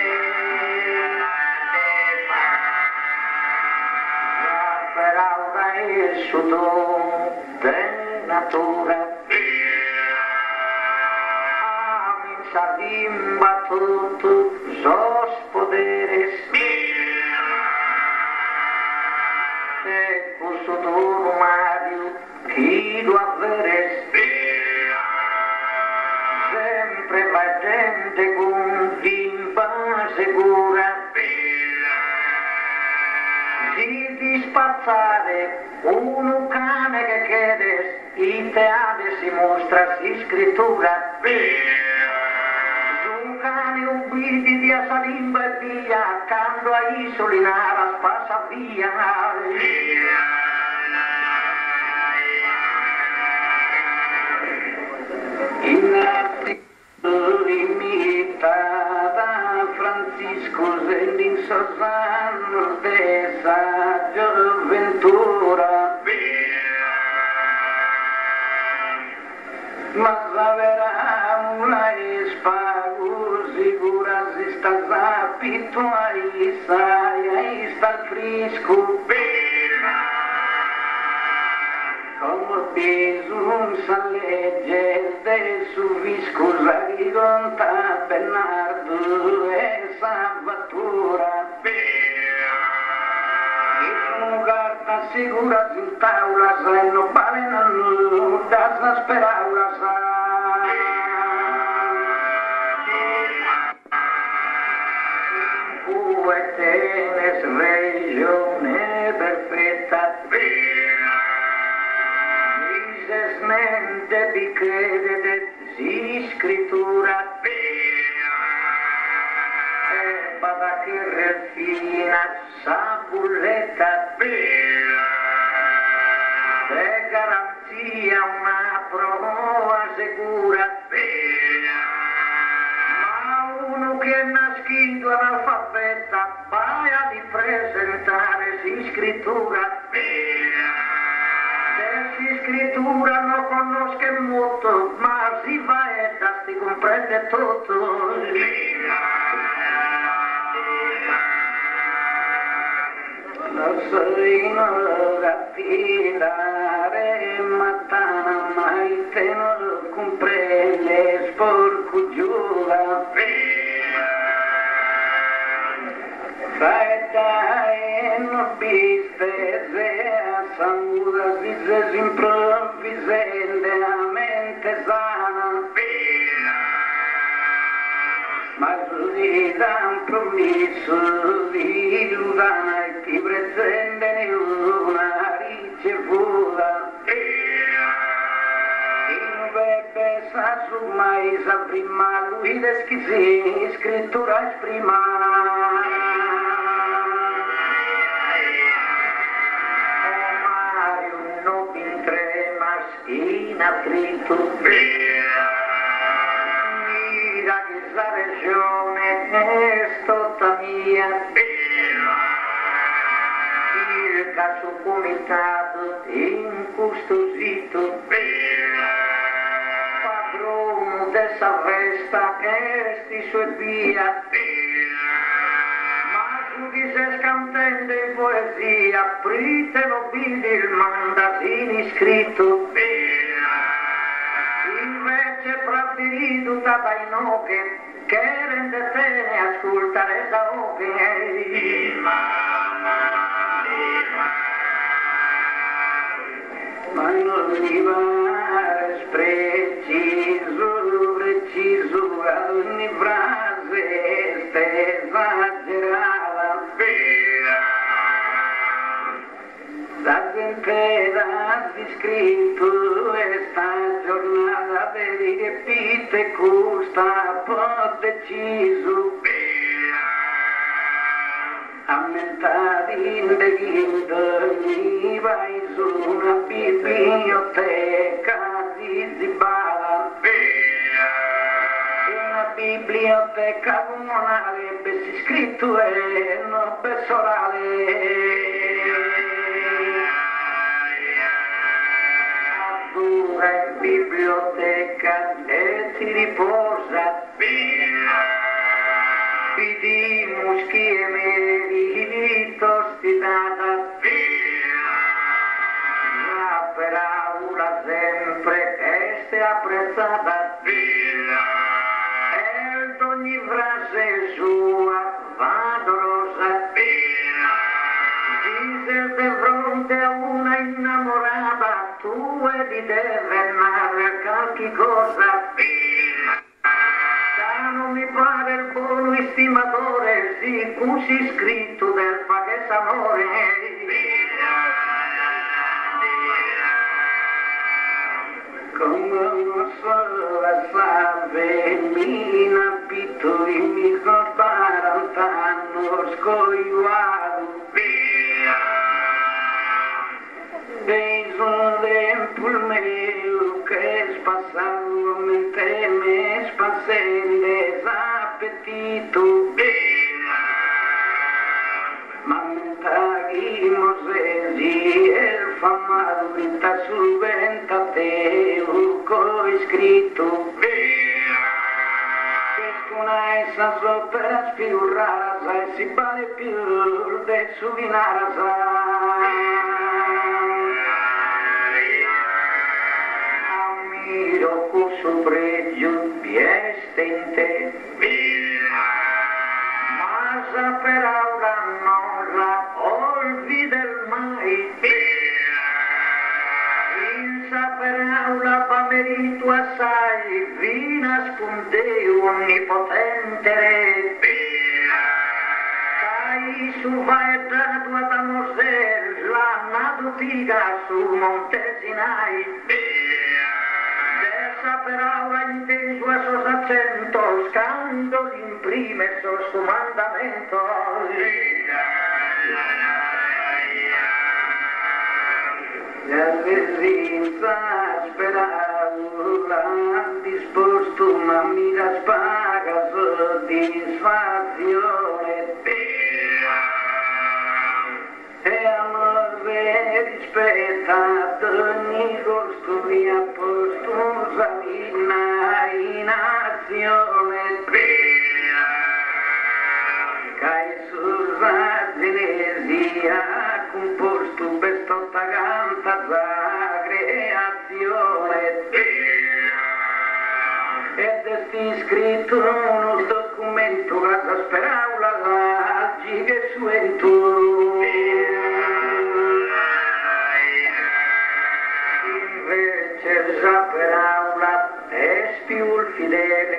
S1: La parola è sotto di natura. Amin sadimba tutto sos poderes. E questo tuo Mario chi lo avveres. Sempre la gente con bimba sicura di dispazzare un cane che chiedes in teatro si mostra si scrittura. Su cane ubbidi di Asalimba e via quando a Isolinara spassa via. Innanzi imitata Francisco Zendin Sosano de Saggio Ventura. Ma la vera una espago sicura si sta zapito ahí sai ahí sta il frisco. Come peso un sallegge de su viscosa rigonta Bernardo e Salvatura. E carta sicura in tavola sai non vale nulla da sperare sai. Cue tenes regione perfetta. Mente vi crede si scrittura e bada che refina sa bulle sicura, de garanzia una prova sicura, ma uno che è nascito analfabeta paia di presentare si scrittura, se scrittura non conosce molto, ma si va e da si comprende tutto. La serina gattinare matana mai te non comprende sporco giura. Sai dai non viste se sanguda vises improvvisende a mente sana. Ma così da un promesso di Lugana e ti pretende una ricevuta. In bebe sa su mai sa prima lui deschi scrittura esprima. O Mario non in tre in attrito. La regione è stata mia, il caso comitato incustosito, padrone dessa festa esti sue via, ma su di se scantende in poesia, aprite lo vidi il mandatini scritto. Invece preferito da dai noghe che rende bene ascoltare da oggi. Ma non arrivare preciso, preciso ad ogni frase esagerata. La gente ha scritto questa giornata vedi che pite costa po' deciso ammentati indeghindo mi vai su una biblioteca di Zibala una biblioteca comunale bessi scritto e non bessorale. In biblioteca e si riposa vidi muschi e meri tostinata la per aula sempre este apprezzata e ogni frase sua valorosa dice di fronte a una innamorata tu e di deve narrare qualche cosa. Da non mi pare il buono estimatore, sì, così scritto del paese amore. Come una sola sa femmina, pittori mi sono quarant'anni scogliuato. Dei sono tempo il mio che è spassato mentre me spassende appetito ma mentaghi mosesi e il famato vinta sul ventateo coi scritto una essa sopra spiurrara sai si vale più de su vinara ammiro questo pregio pieste in te ma saperà ora non la olvide mai in saperà la pamerito assai vi nasconde onnipotente re dai su vai dato ad Amosel la nadutica su Monte Sinai saperà la intenso a sos accento scando imprime sos su mandamento senza sperarla, disposto ma mi raspaga soddisfazione. E amore rispettato ogni costo via postosa in azione. Cai sulla genesia composto bestotta canta la creazione. Ed è scritto uno documento che speravo la legge che suento. Invece già per aula è più il fedele.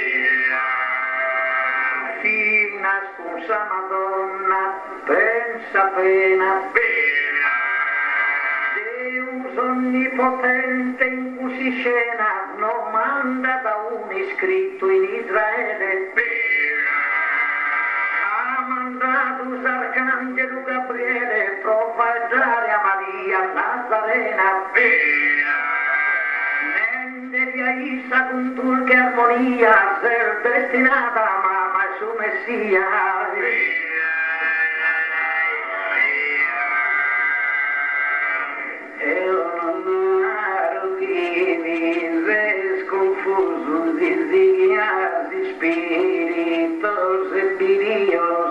S1: Fina scusa Madonna, pensa pena. Deus onnipotente in cui si scena, non manda da un iscritto in Israele. Ha mandato l'arcangelo Gabriele profetare a Maria Nazarena. Nende via Isa con turche armonia, ser destinata mamma su Messia. Confuso, desiguais espíritos empíreos,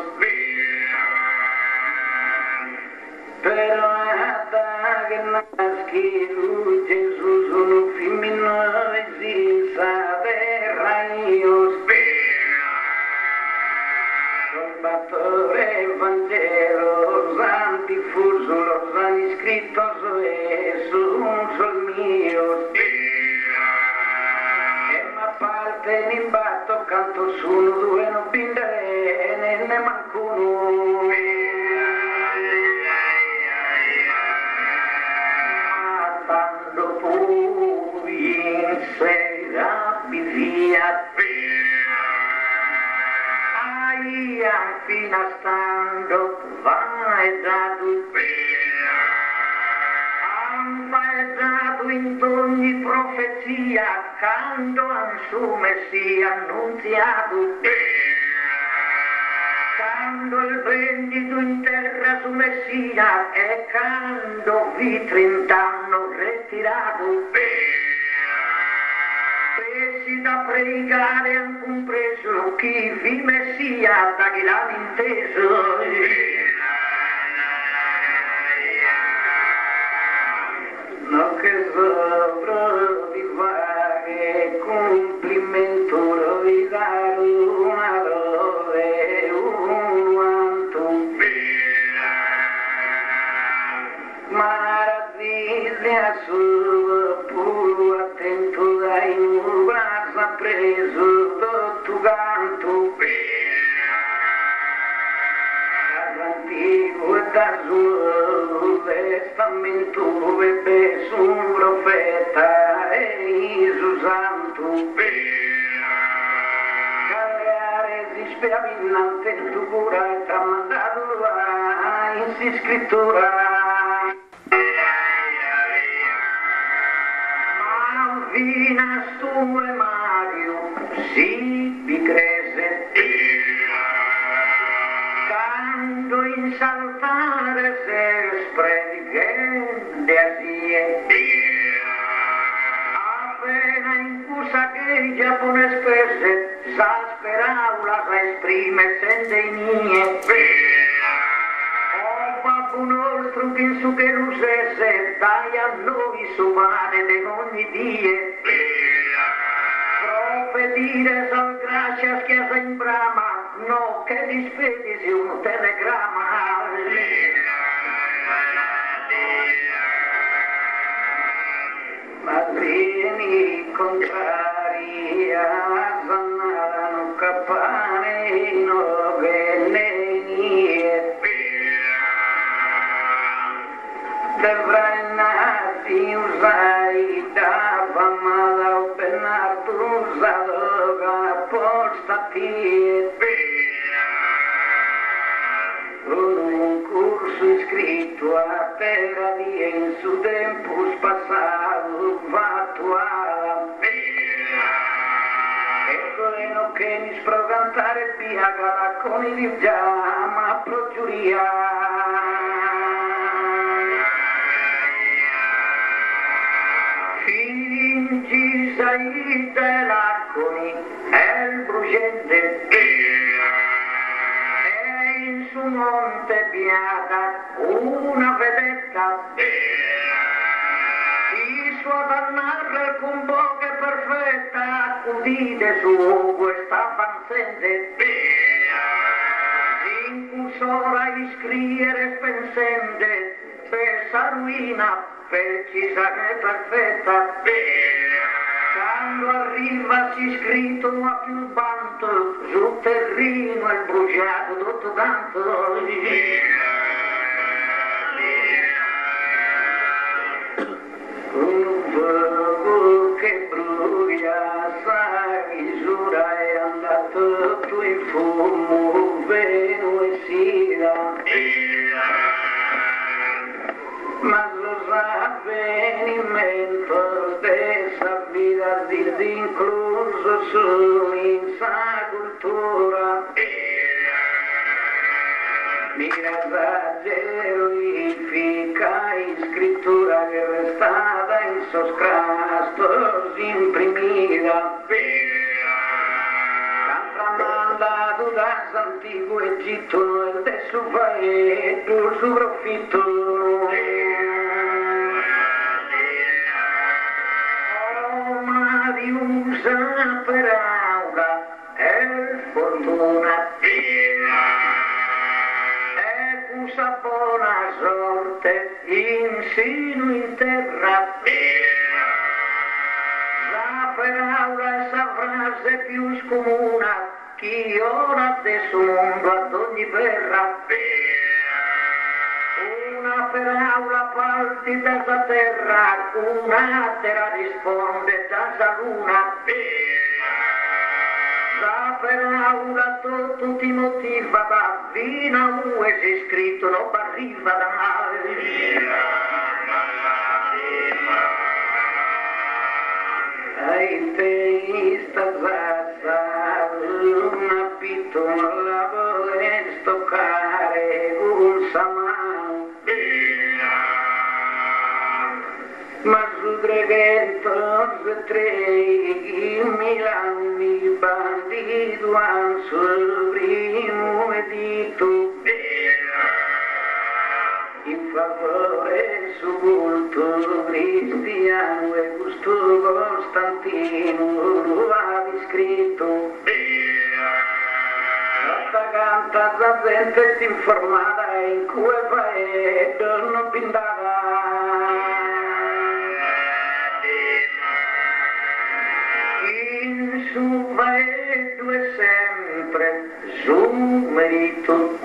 S1: pero hasta que nascido Jesus no feminino exista de raios, Salvatore Evangelos antifuso, los han escritos Jesús son míos. Parte in imbatto canto su uno due non bindere ne mancuno. Matando poi in sera via. Ai fino stando vai dato. Vai dato in ogni profezia, quando an su Messia annunziato. Quando il vendito in terra su Messia e quando vi trent'anno ritirato. Presi da pregare han compreso chi vi Messia da chi l'hanno inteso. No che sopra di fare complimento lo di dare una dove un quanto maraviglia su puro attento dai nublazza preso tutto canto dall'antico e dal suo testamento ebbe su un profeta e Gesù santo Cagliare si spera innanzi in tu cura e tramandato in si scrittura ma fino tu e Mario si vi crese quando in saltare se spredichende asie appena in cusa che il Giappone spese s'asperava la esprime sende inie o babbo nostro che in su che rusese dai a noi su pane de ogni die profetire sal gracias che in brama no che dispedisi un telegramma ma vieni contrari a zanano campane no velenie dovrai nati usai da fama da openar truzado apostati con un curso su escrito a terra di en su tempus pasado vatuada. Ecco e non che mi sprogantare piaga con il giama pro giuria. Fingi sei dell'aconi e il brugente e in su monte piada una vedetta i suo dannare con bocca perfetta accudite su questa fansente incursora iscriere spensente per sa ruina precisa e perfetta quando arriva si scritto a più banto sul terreno il bruciato tutto tanto un fuoco che brucia sa misura è andato più in fumo veno e sida ma lo sa avvenimento dessa vita disincluso su in sa cultura mira esagero ifica in scrittura che restata in soscrastos imprimida mandato dall'antico Egitto e del suo faetto il suo profitto oh ma di usa per aula e fortuna e cusa buona sorte insino in terra la per aula esa frase più scomuna chi ora de su mondo ad ogni terra una per aula parti dalla terra un'altra risponde dalla luna la per aula tutto ti motiva da fino a un è scritto non arriva da ai te sta zazza una pitola vuole stoccare un samano ma su trecento tre Milano mi bandito al suo primo edito in favore su culto cristiano e gusto Costantino lo avevi scritto la canta la gente si informata in cui paese non pindava in su paese è sempre su merito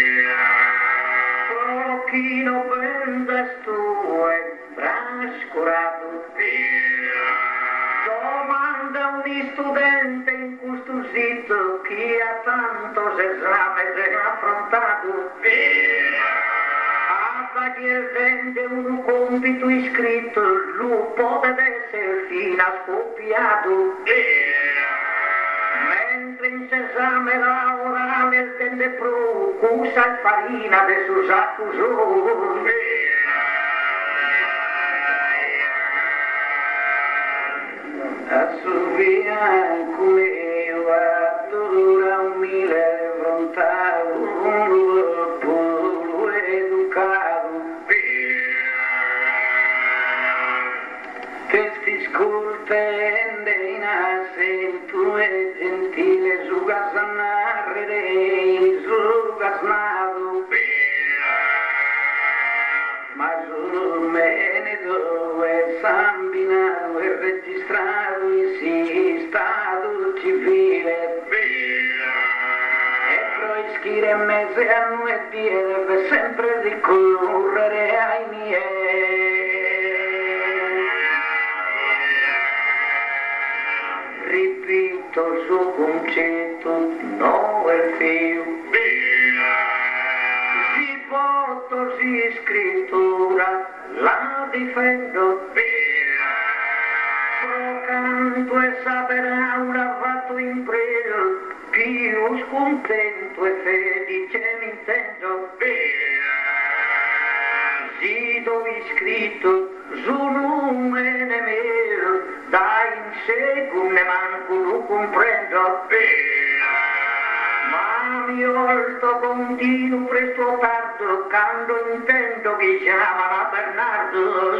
S1: pochino vendas tue trascurato domanda un studente incustosito chi ha tantos esami affrontato a chiedente un compito iscritto lui potete essere fino a scoppiato mentre in esame la orale tende pro cusa e farina de sus accusori a su bianco mio attura umile volontà un puro educato che si scoltende in assento e gentile su casanare su casnato ma su me dove sambinato e registrato in sì stato civile e proischire in mezzo anno e piede per sempre ricorrere ai miei ripito il suo concetto no è figlio si porta scrittura la difendo, pro canto e sapere una fatto in prego, più scontento e felice mi intendo. Sì, dove scritto su nome mio, da in seguo ne manco lo comprendo. Ma mi volto continuo presto o tardo, quando intendo che chiamano Bernardo.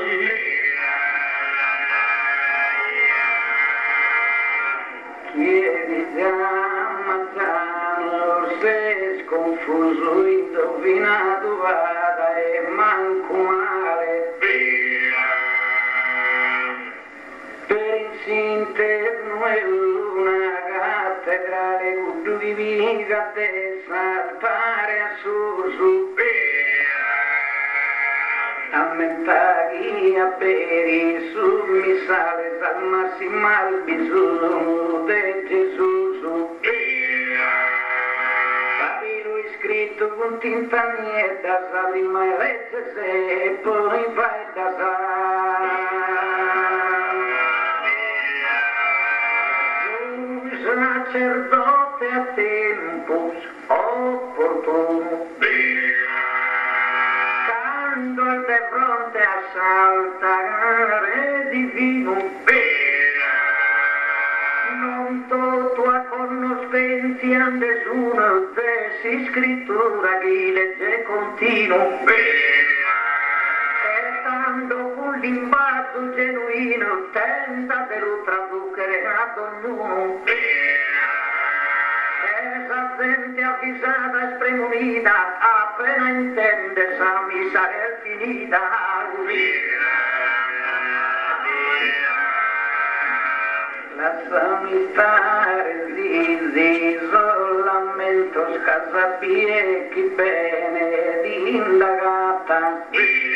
S1: Chiedi a Mazzano se sconfuso, indovinato vada e manco male. Per interno è una cattedrale con due viga te saltare a su su. A mentaghi a beri su mi sale al massimal bisogno di Gesù su. Papiro scritto con tinta nieta, sali mai legge se e poi vai da sa. Sacerdote a tempus opportuno, quando de fronte a saltare divino, non tutto a conoscenza a nessuno, si scrittura chi legge continuo, stando con l'imbato genuino, tenta de lo traducere ad ognuno. Esa gente avvisata e spremunita, appena intende sa misa è finita. Lasciami stare zizi, lamento scasapie, chi bene di indagata.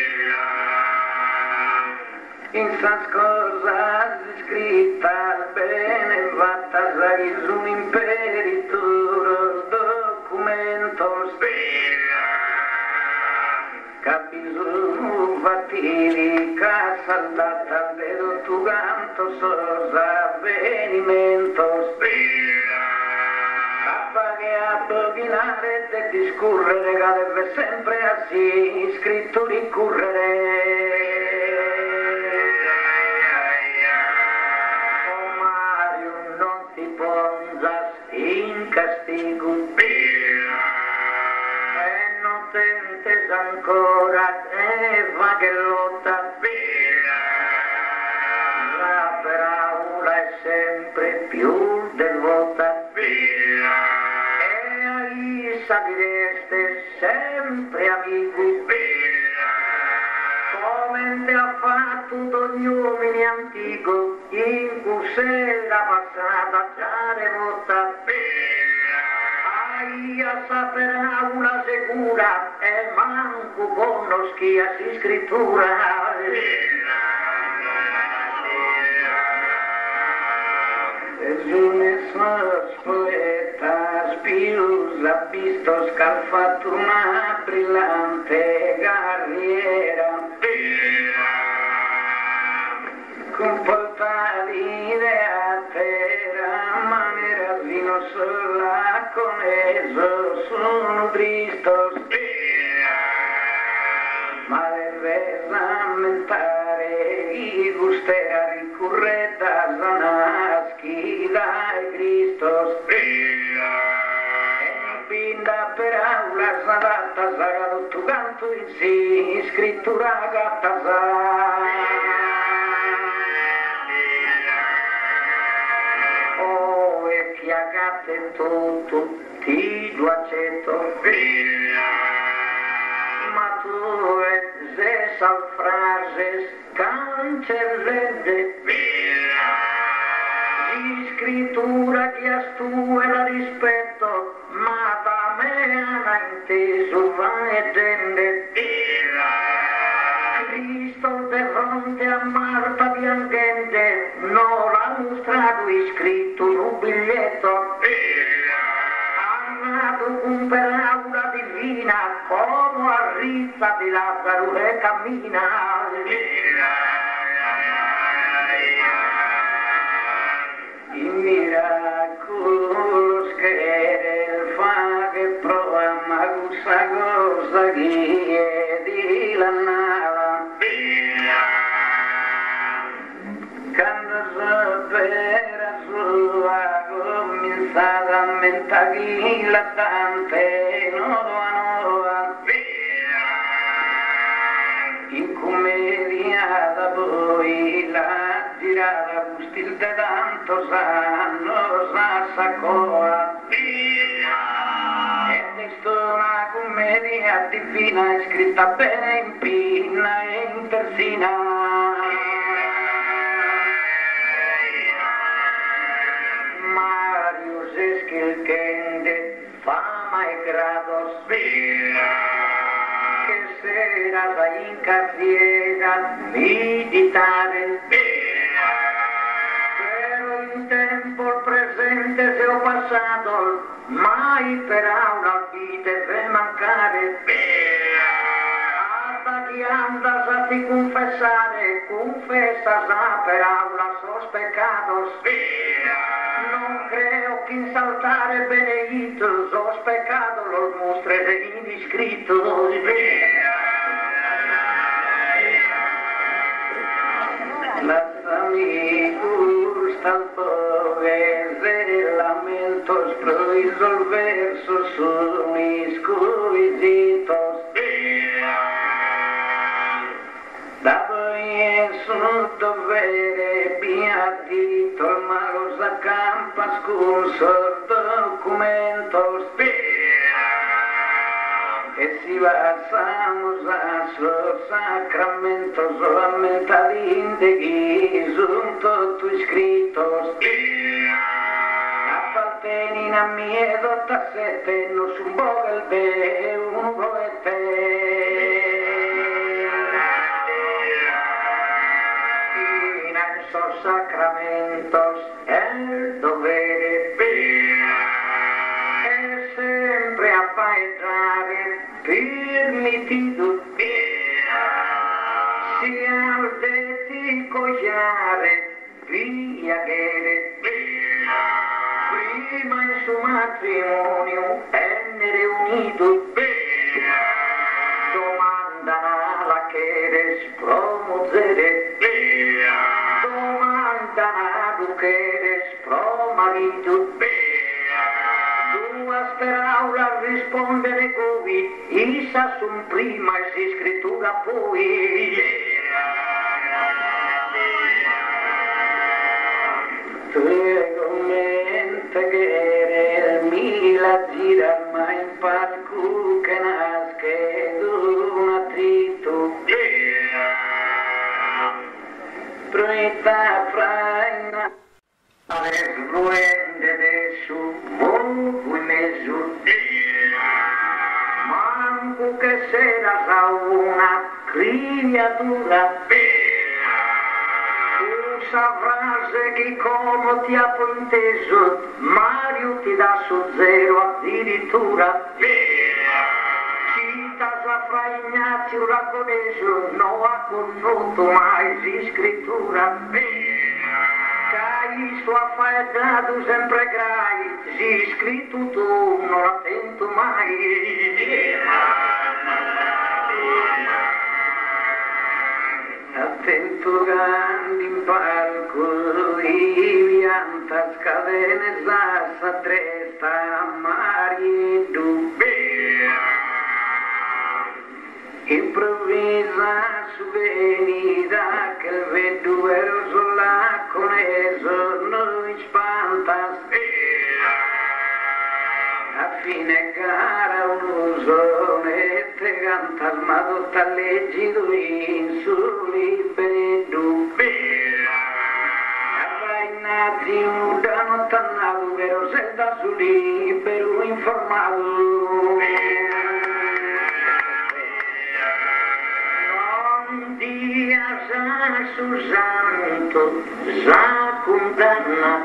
S1: In sa cosa scritta bene fatta sai su un imperituro documento capisco fatti casaldata vedo tu canto sosa avvenimento cappa che a bochinare e discorrere che deve sempre assi scritto ricurrere. In castigo e non tentes ancora e va che lotta la paraula è sempre più devota e ai sapireste sempre amico come te ha fatto ogni uomini antico in cui sera passata già remota. Aia sapere una sicura e manco conoschi a si scrittura. Nessuno poeta spiusa visto scalfato una brillante carriera con porta di idea terra manera vino sola con esso sono Cristo ma deve lamentare i guste a ricurreta zanaschi dai Cristo e pinda per aula sadatta sagado tu canto in si scrittura gatta sa. Chiagate tutto, ti lo accetto, ma tu e sal frases cancellette, di scrittura che has tu e la rispetto, ma da me hanno inteso va e tende. Cristo de fronte a Marta piangente, non l'ha mostrato iscritto in un biglietto. Ha nato con paraula divina, come a rizza di di Lazzaro e cammina. Il miracolo che fa che prova ma questa cosa che di la nava quando sapere sua cominciata a mentare la tante nuova nuova in commedia da poi la girata gustil de tanto sanno sa saccoa ed è una commedia divina scritta bene in pinna e in terzina. Marius Esquilquende fama e grados che sera va in carriera militare però in tempo il presente se ho passato mai per aula vite per mancare alta chi anda sa di confessare confessa sa per aula sos peccados non creo que in saltare benedito sos peccato los mostres en indiscritos las amigos talpogues de lamentos proisos versos son escoisitos dado eso dovere piatito malos acampas con sus documentos que si basamos a sus sacramentos solamente ad indeghi junto tu escritos appartenin a miedo tasete no un vogel de un poete esos sacramentos el dovere è sempre a paesare permitido si al dedicogliare viagere prima in suo matrimonio essere unito domanda alla che respromozere domanda che respro marito duas per aula rispondere così isa sun prima e si scrittura poi tu mente che mi la gira ma in palco che nasce d'un attrito proietta fraina aver ruende de su mogu in mezzo manco che sera sa una criatura usa frase che come ti ha inteso Mario ti dà su zero addirittura cita sa fra Ignazio Raconeso non ha conosciuto mai di scrittura cai sua faedato sempre grai si scritto tu non la tento mai attento grandi in palco i piantas cadene sassa tresta marido improvvisa su venida che il veduero sulla con esso noi spantas a fine gara un usone te canta al madotta leggido in su libero avvainati un dano tannato vero se da su libero informato dia sa su santo sa condanna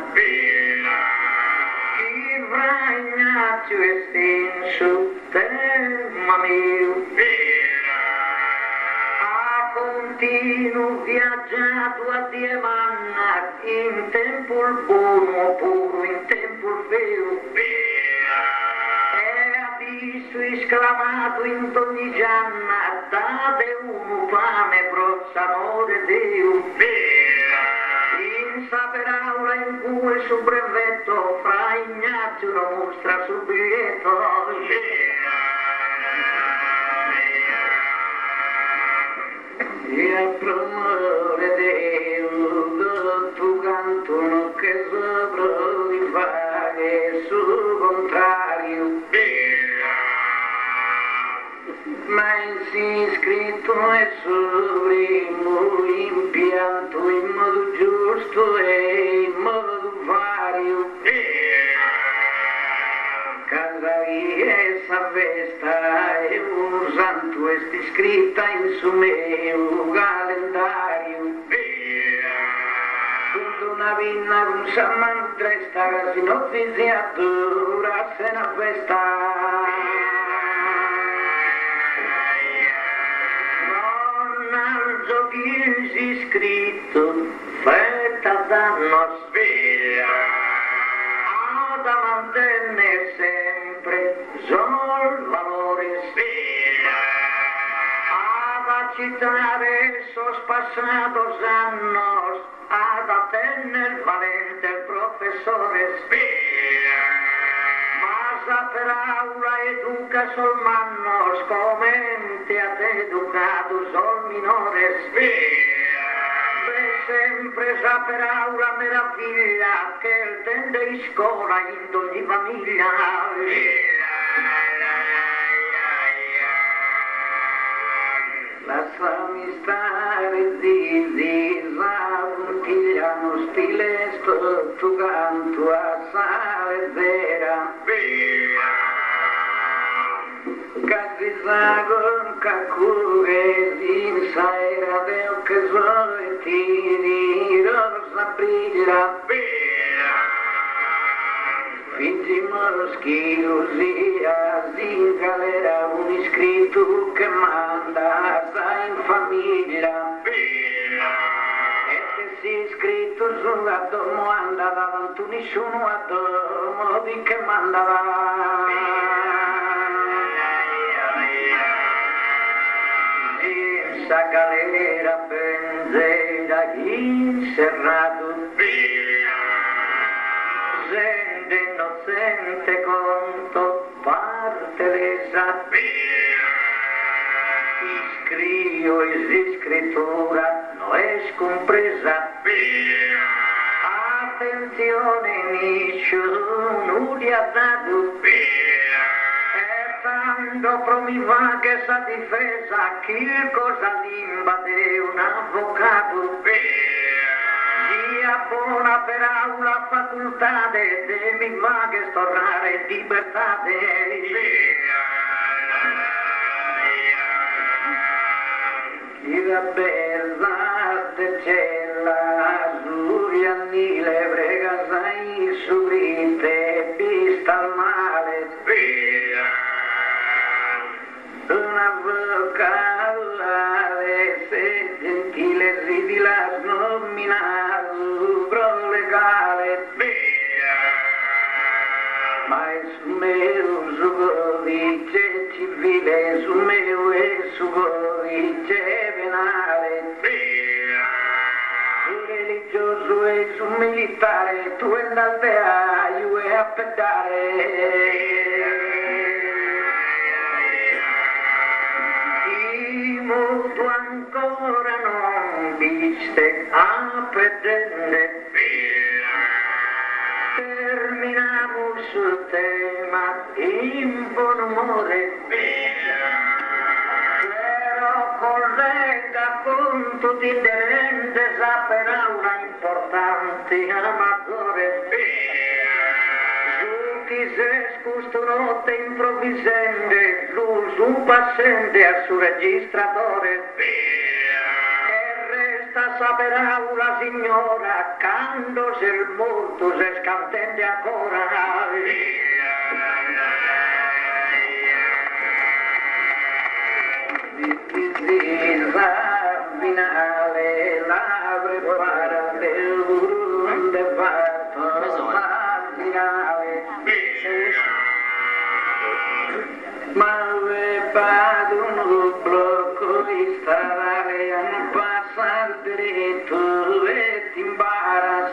S1: chi Ignazio estenso tema mio Continu viaggiato a Diemanna, in tempo il buono puro, in tempo il feo, e abisso esclamato in ogni gianna, date uno fame prozza amore Dio. In saper aula in cui su brevetto, fra Ignazio lo mostra sul biglietto. E a promore Dio, tu cantono che sopra di fare su contrario. Ma in scritto è sublimo impianto in modo giusto e in modo vario. Casa essa festa è un santo è scritta in su mio calendario. Tutta una vinna con Samantre sta si notiziatura se una festa. Giochi scritto, fetta danno sveglia, ad mantenere sempre sol valore sveglia, ad citare sos passados annos, ad attendere valente il professore sveglia, ma saper aula educa sol mannos, commente ad educato sol minore sveglia, beh sempre saper aula meraviglia, che il tende in scuola in ogni famiglia. Lasciami stare zizi, la puntigliano stile sto tu canto a sale vera. Casi zagon kakure zin saira deo che sono tiri rosa brilla. Fingimos che usia zin galera un iscritto che manda sta in famiglia. E che si iscritto sulla domo andava avanti nessuno a domo di che mandava. Esa galera pendera inserrato, gente innocente conto parte lesa, iscrio e scrittura no es compresa, attenzione nessuno gli ha dato. Quando promiva che sa difesa, chi cosa limba di un avvocato, sia buona per aula facoltà, devi ma che stornare libertà. La bella de cella, Giulianile, brega sai, surite, pista al male. Una vocale, se gentile ridi las nominal, pro legale, ma è su meu su codice civile, su meu e su codice penale, su religioso e su militare, tu e l'aldea, io e a pedare. Molto ancora non viste a pretendere. Terminiamo sul tema in buon umore, però collega con tutti i derende saperà una importante amatore. Chi se scustonotte improvvisende, l'uso un passente al suo registratore. E resta saper aula signora, quando se il morto se scantende ancora. Di, di, di, rabbina segreto e ti imbaras,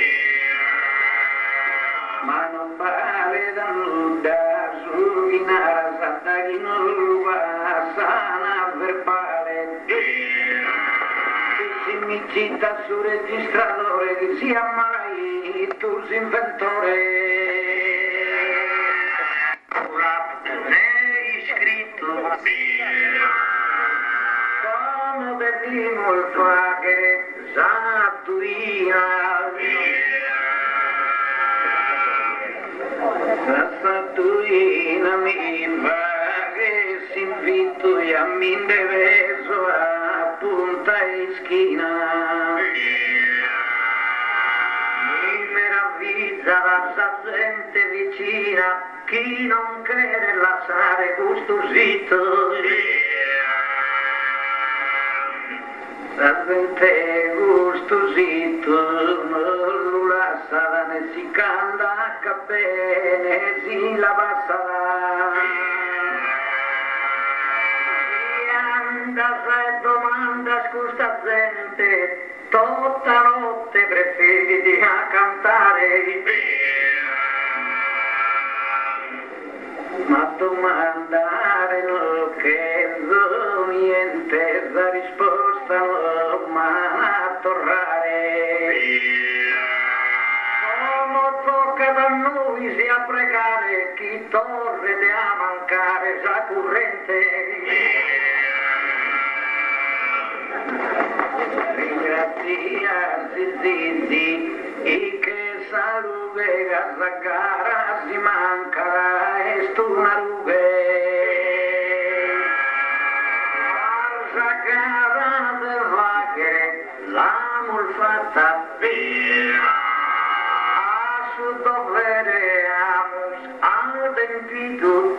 S1: ma non vale da nulla su chi nara sa chi non va sana verbale. Se mi cita sul registratore che sia mai tu inventore. Sei scritto come devo il fare Satturina. La Satturina mi fa che si invito e a mi deveso a punta e schina. Mi meraviglia la gente vicina, chi non crede lasciare gustosito. La gente gustosito non lo lascia né si canta caffè né si lava sarà. Si anda e domanda questa gente tutta notte preferi a cantare. Ma domandare no che so niente la risposta no ma a tornare. Come tocca da noi sia pregare chi torre te a mancare sa corrente. Ringrazia zizi e che salute gara si manca e stu una rughe. Marza cara del vaghe la mulfata a su dovere al dempito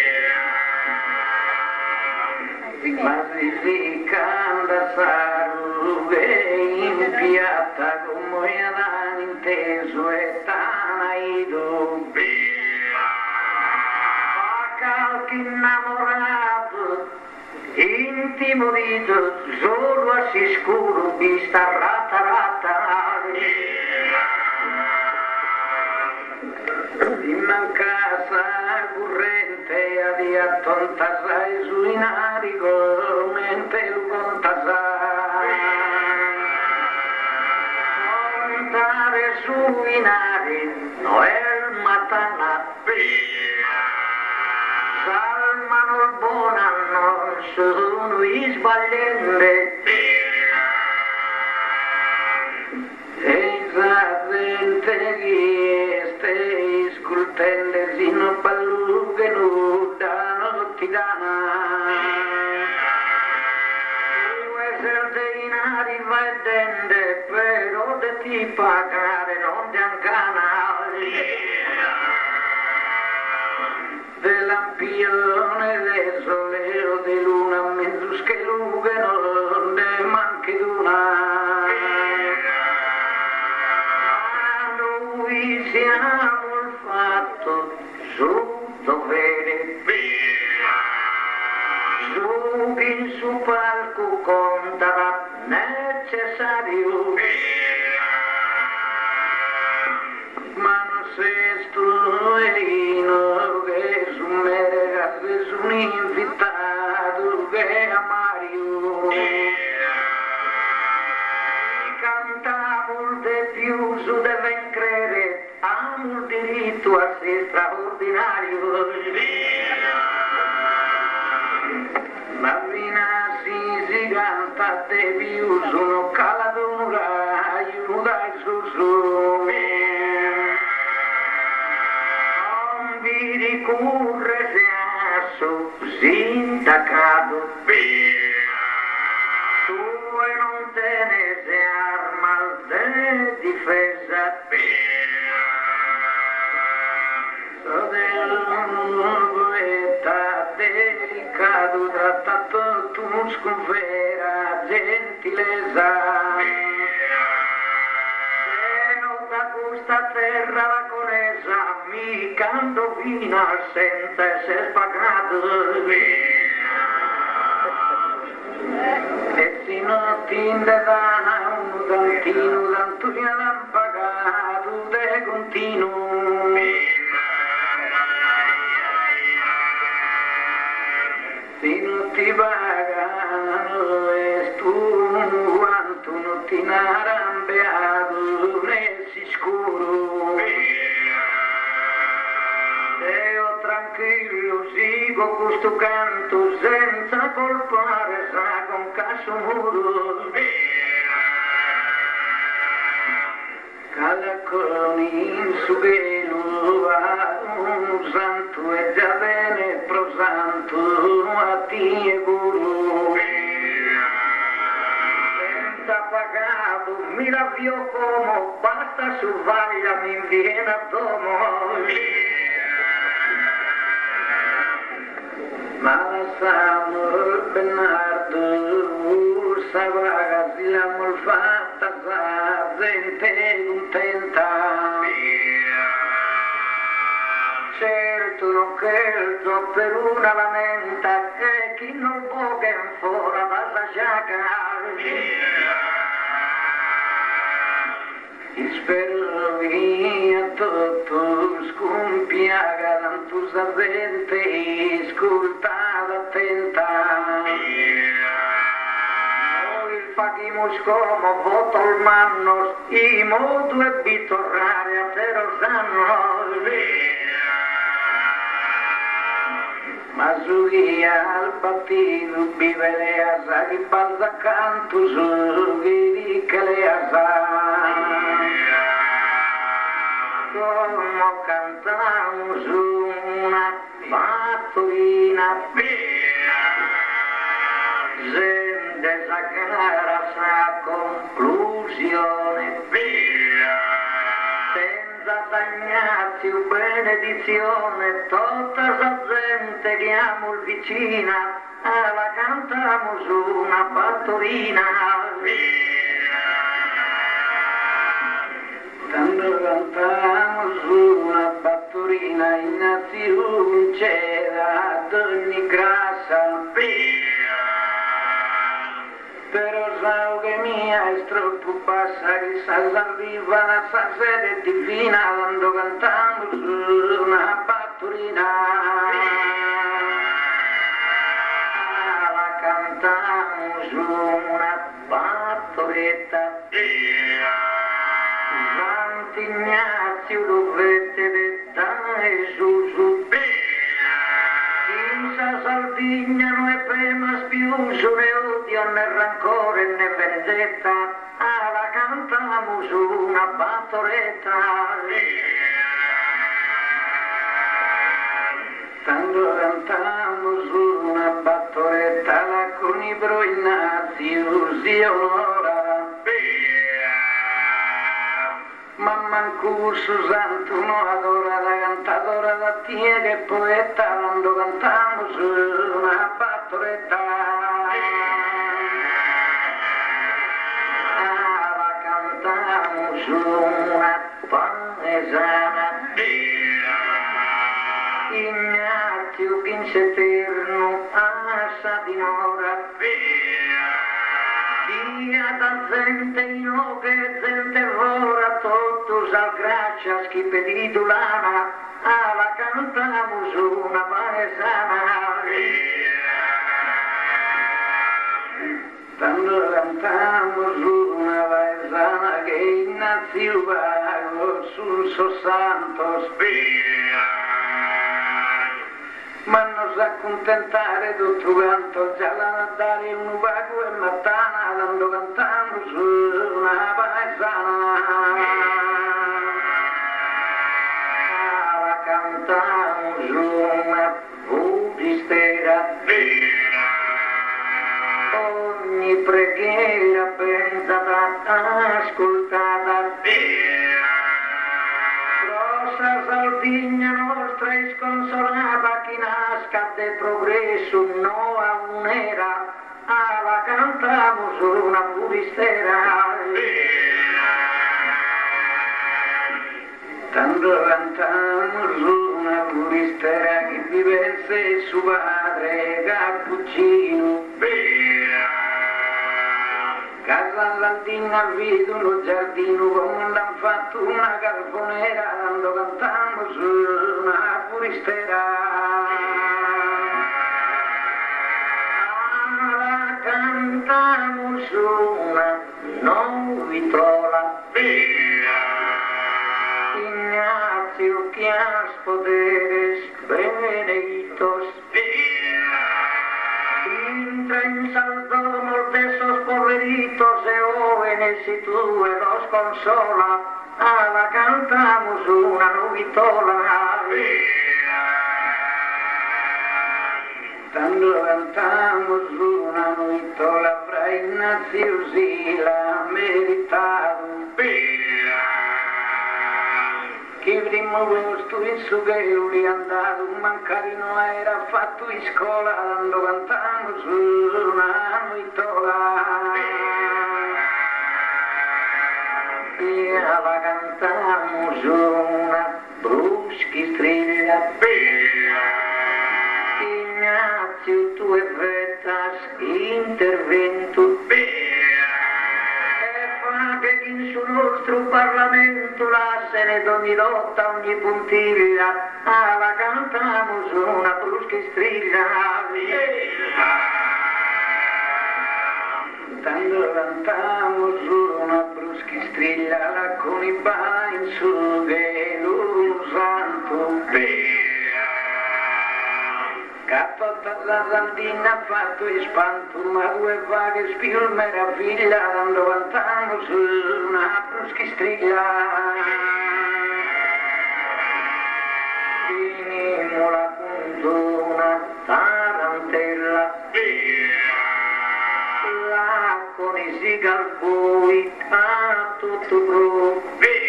S1: ma si si canta sarughe in piatta come era inteso e tanaido a qualche innamorato intimorito solo a si scuro vista rata rata in mancasa corrente a dia tonta sai su inarico mente lo conta montare su inari noel matana salmano il buon anno sono i sbagliende e la gente che stai scultende sino pallughe nuda notti dana due sardinari vai dende però de ti pagare non ti angana de lampione de solero de luna mezzo che lughe non ne manchi d'una. Noi siamo il fatto su dovere su chi su palco conta necessario ma non sei tu e no che su me ragazzi su un invitato che a Mario cantavo de più su deve credere amo il diritto a sé straordinario ma fina si si canta de più sono calato un raio dai su su non vi ricurre se asso sindacato tu e non te ne sei arma de difesa so del poeta delicato trattato tu con vera gentilezza se non da questa terra la conesa mi canto fino senza essere pagato e si non ti indevana mattina beato nel sicuro. Io tranquillo sigo questo canto senza colpare sa con caso muro. Cada coloni su velo va un santo e già bene pro santo a ti e guru. Senza pagato mi ravvio come basta su vaglia mi viene a domo. Ma la Samuel Bernardo sapeva si la fatta sa gente contenta. Certo non cherzo per una lamenta e chi non può che ancora va a spero via tutto scompiaga tanto sa gente ascoltava attenta. Noi facciamo come voto il manno i modo e bitorrare a te sanno. Ma su via al partito vive le asa che balza accanto su che dica le asa. Come cantiamo su una fattorina gente sacra sa conclusione senza tagnarsi o benedizione tutta la gente che amo il vicina la cantiamo su una fattorina. Quando cantiamo su una fattorina innanzitutto c'era ad ogni grassa. Però so che mia è troppo bassa che sa arriva la sa sede divina quando cantiamo su una fattorina. La cantiamo su una fattoretta. Ignazio dovette dettare su su in sa Sardegna non è prima spiuso né odio né rancore né vendetta la cantiamo su una battoretta. Quando cantiamo su una battoretta la conibro Ignazio si onora. Mamma curso santo no adora la cantadora da tie che poeta quando cantamo su una battoretta. Ah, la cantamo su una paesana. Ignazio Vince Eterno assa dimora. Via da gente in che gente ora tutto sal graccia schipedito lana la cantiamo su una paesana. Quando cantiamo su una paesana che innanzi vago sul suo santo spia. Ma non sa accontentare tutto quanto già la dare un vago e mattana quando cantando su una paesana. La cantamo su una budistera. Ogni preghiera pensata, ascoltata. Grossa Sardegna nostra è sconsolata chi nasca de progresso no a un'era la cantiamo su una budistera. Quando cantiamo su una budistera che vive suo padre cappuccino. Casa Landina vedo uno giardino come l'hanno fatto una carbonera quando cantiamo su una budistera. La cantamos una novitola. Ignazio, que has poderes beneitos, intra en saldomos de esos pobreritos de jóvenes y tú los consola. Ala cantamos una novitola. Quando cantamos una novitola fra Ignazio sì l'ha meritato. Che primo posto in su che lui è andato, mancarino era fatto in scuola, quando cantamos una novitola. E la cantamos una bruschi strilla. Ignazio, tu e vetas intervento e fa che in su nostro Parlamento la se ne ogni lotta, ogni puntiglia, ah, la cantamos una bruschi strilla. Quando cantamos una bruschi strilla, la coniba in su che lo santo. Capotta la landina ha fatto espanto, ma due vaghe spiù meraviglia, quando cantamos una bruschi strilla. Finimola con una tarantella, la con i sigalbui a tutto blu.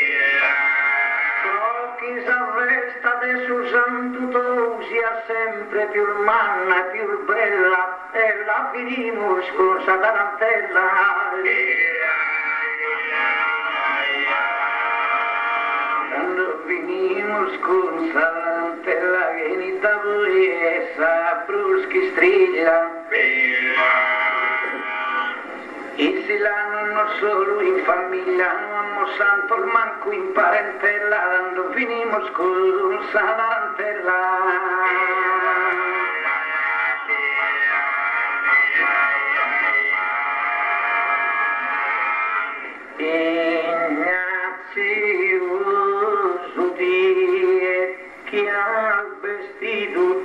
S1: Chi s'arresta de su santo sia sempre più manna, più bella, e la finimos con sa tarantella. Quando finimos con sa tarantella, vieni da voi e sa bruschi strilla. E se l'hanno non solo in famiglia, non santo il manco in parentela, quando finimos con sa tarantella. Ignazio, su die che ha vestito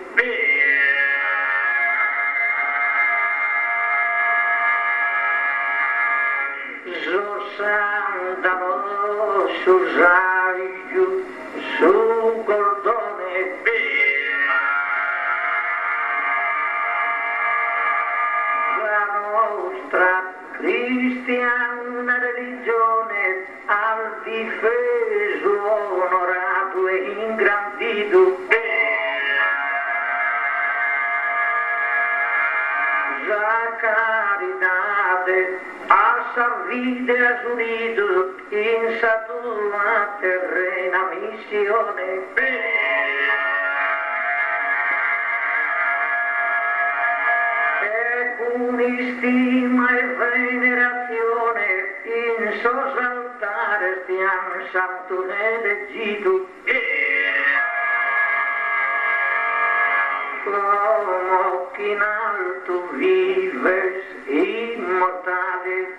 S1: andavo sul raggio, sul cordone, la nostra cristiana religione al difeso, onorato e ingrandito. La caridade a servire a giurito in sa tua terrena missione. E con stima e venerazione in sos altare stiamo santo elegito. Como che in alto vives immortale,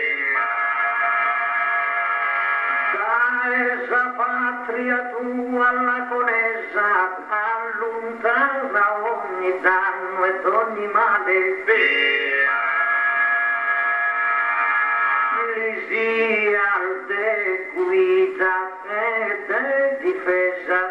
S1: da esa patria tua la conesa, allontana ogni danno ed ogni male. Gli sia de guida e de difesa,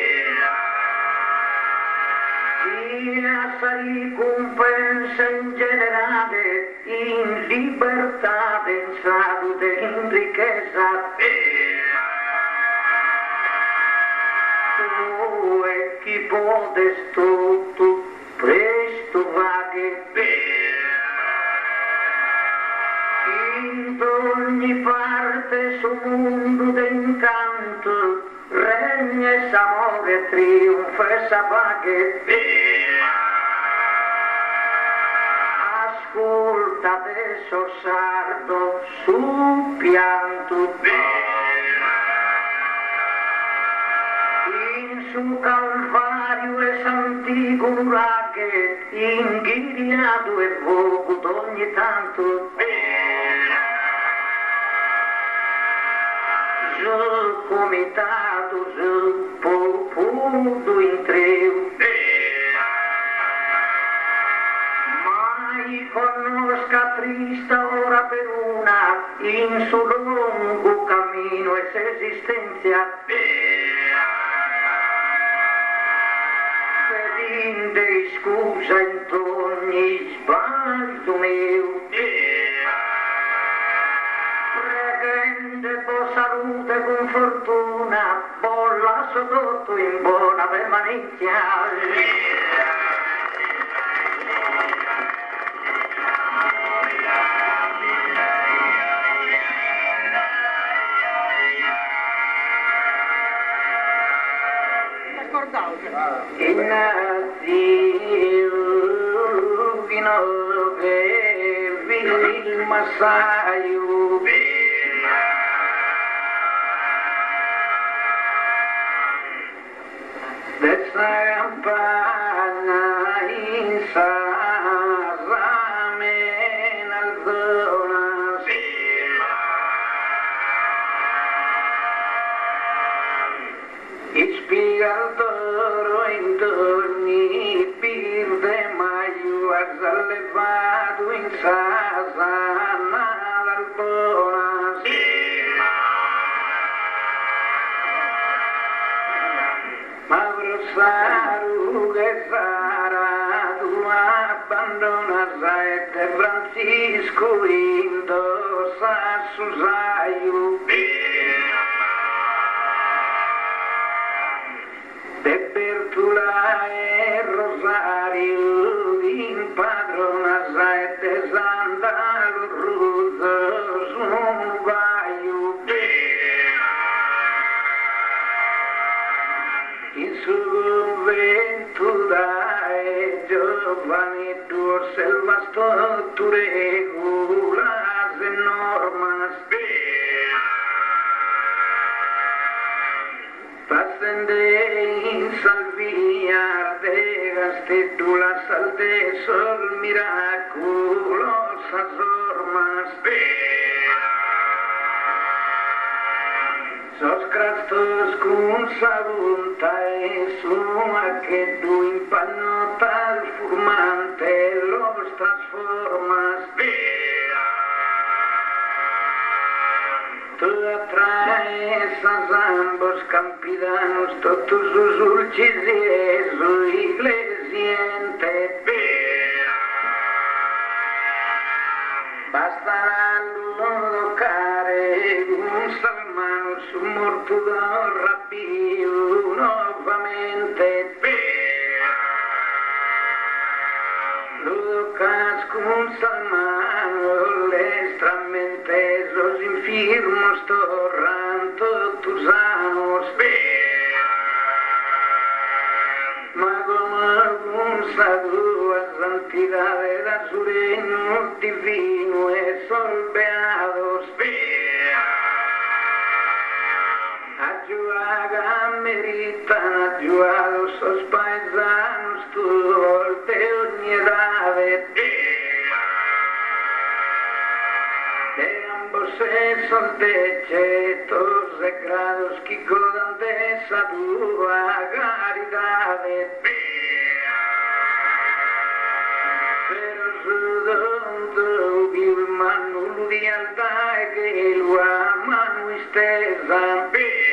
S1: sia ricompensa in generale, in libertà, in salute, in ricchezza. Tu e chi podes tutto presto vaghe, in ogni parte su mondo d'incanto, regna e s'amore, trionfa e s'abaghe. Ascolta adesso sardo su pianto, in su calvario e s'antico che inghiriato e voguto ogni tanto. Je comitato, je popudo in treu. Mai conosca trista ora per una in su lungo cammino es esistenza. Pedinde scusa in ogni sbaglio mio. Pregende po salute con fortuna, bolla sotto in buona permanenza. Innanzi vino che vidi il massaio dessa campana in sasame nel zona ispigatore intorni pirde maio allevato in sasana d'albona ma grossaru che sarà tu abbandona Saette Francisco indossa susaio de Bertula e Rosario in padrona Saette Sandalo Rudo su guaio in su convento dai giovani tuo selvasto tu regulas e normas Passende in salvia de gastetulas al de sol miraculosas ormas sos crastos cum sabunta e suma que tu impano tal furmante los transformas tu atraes a ambos campidanos totus sus ulcis y su iglesiente bastará lo care un salmano su mortudo rapio nuovamente lo casco un salmano lestramente los infirmos torranto tus amos ma como un sadu a santidade da su reino divino e solveados ayuaga meritan ayuados os paisanos tu de ogni edade de ambos esos dechetos de grados que godan de esa dura caridade pero su dondo vil manu di alta che lo amano istesa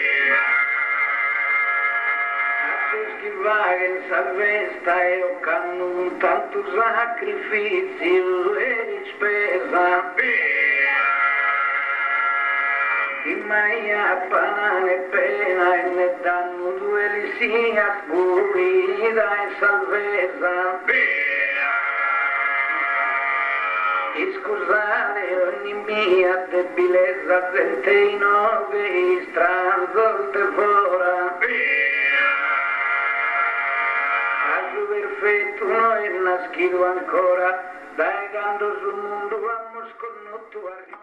S1: que vaguen salvesta e o canun tanto sacrificio e spesa e mai appanane pena e ne danno due lisias purida e salvezza e scusate ogni mia debilezza sentino che stranzo te fora perfetto noi nascido ancora dai gando sul mondo vamos con tu arrivo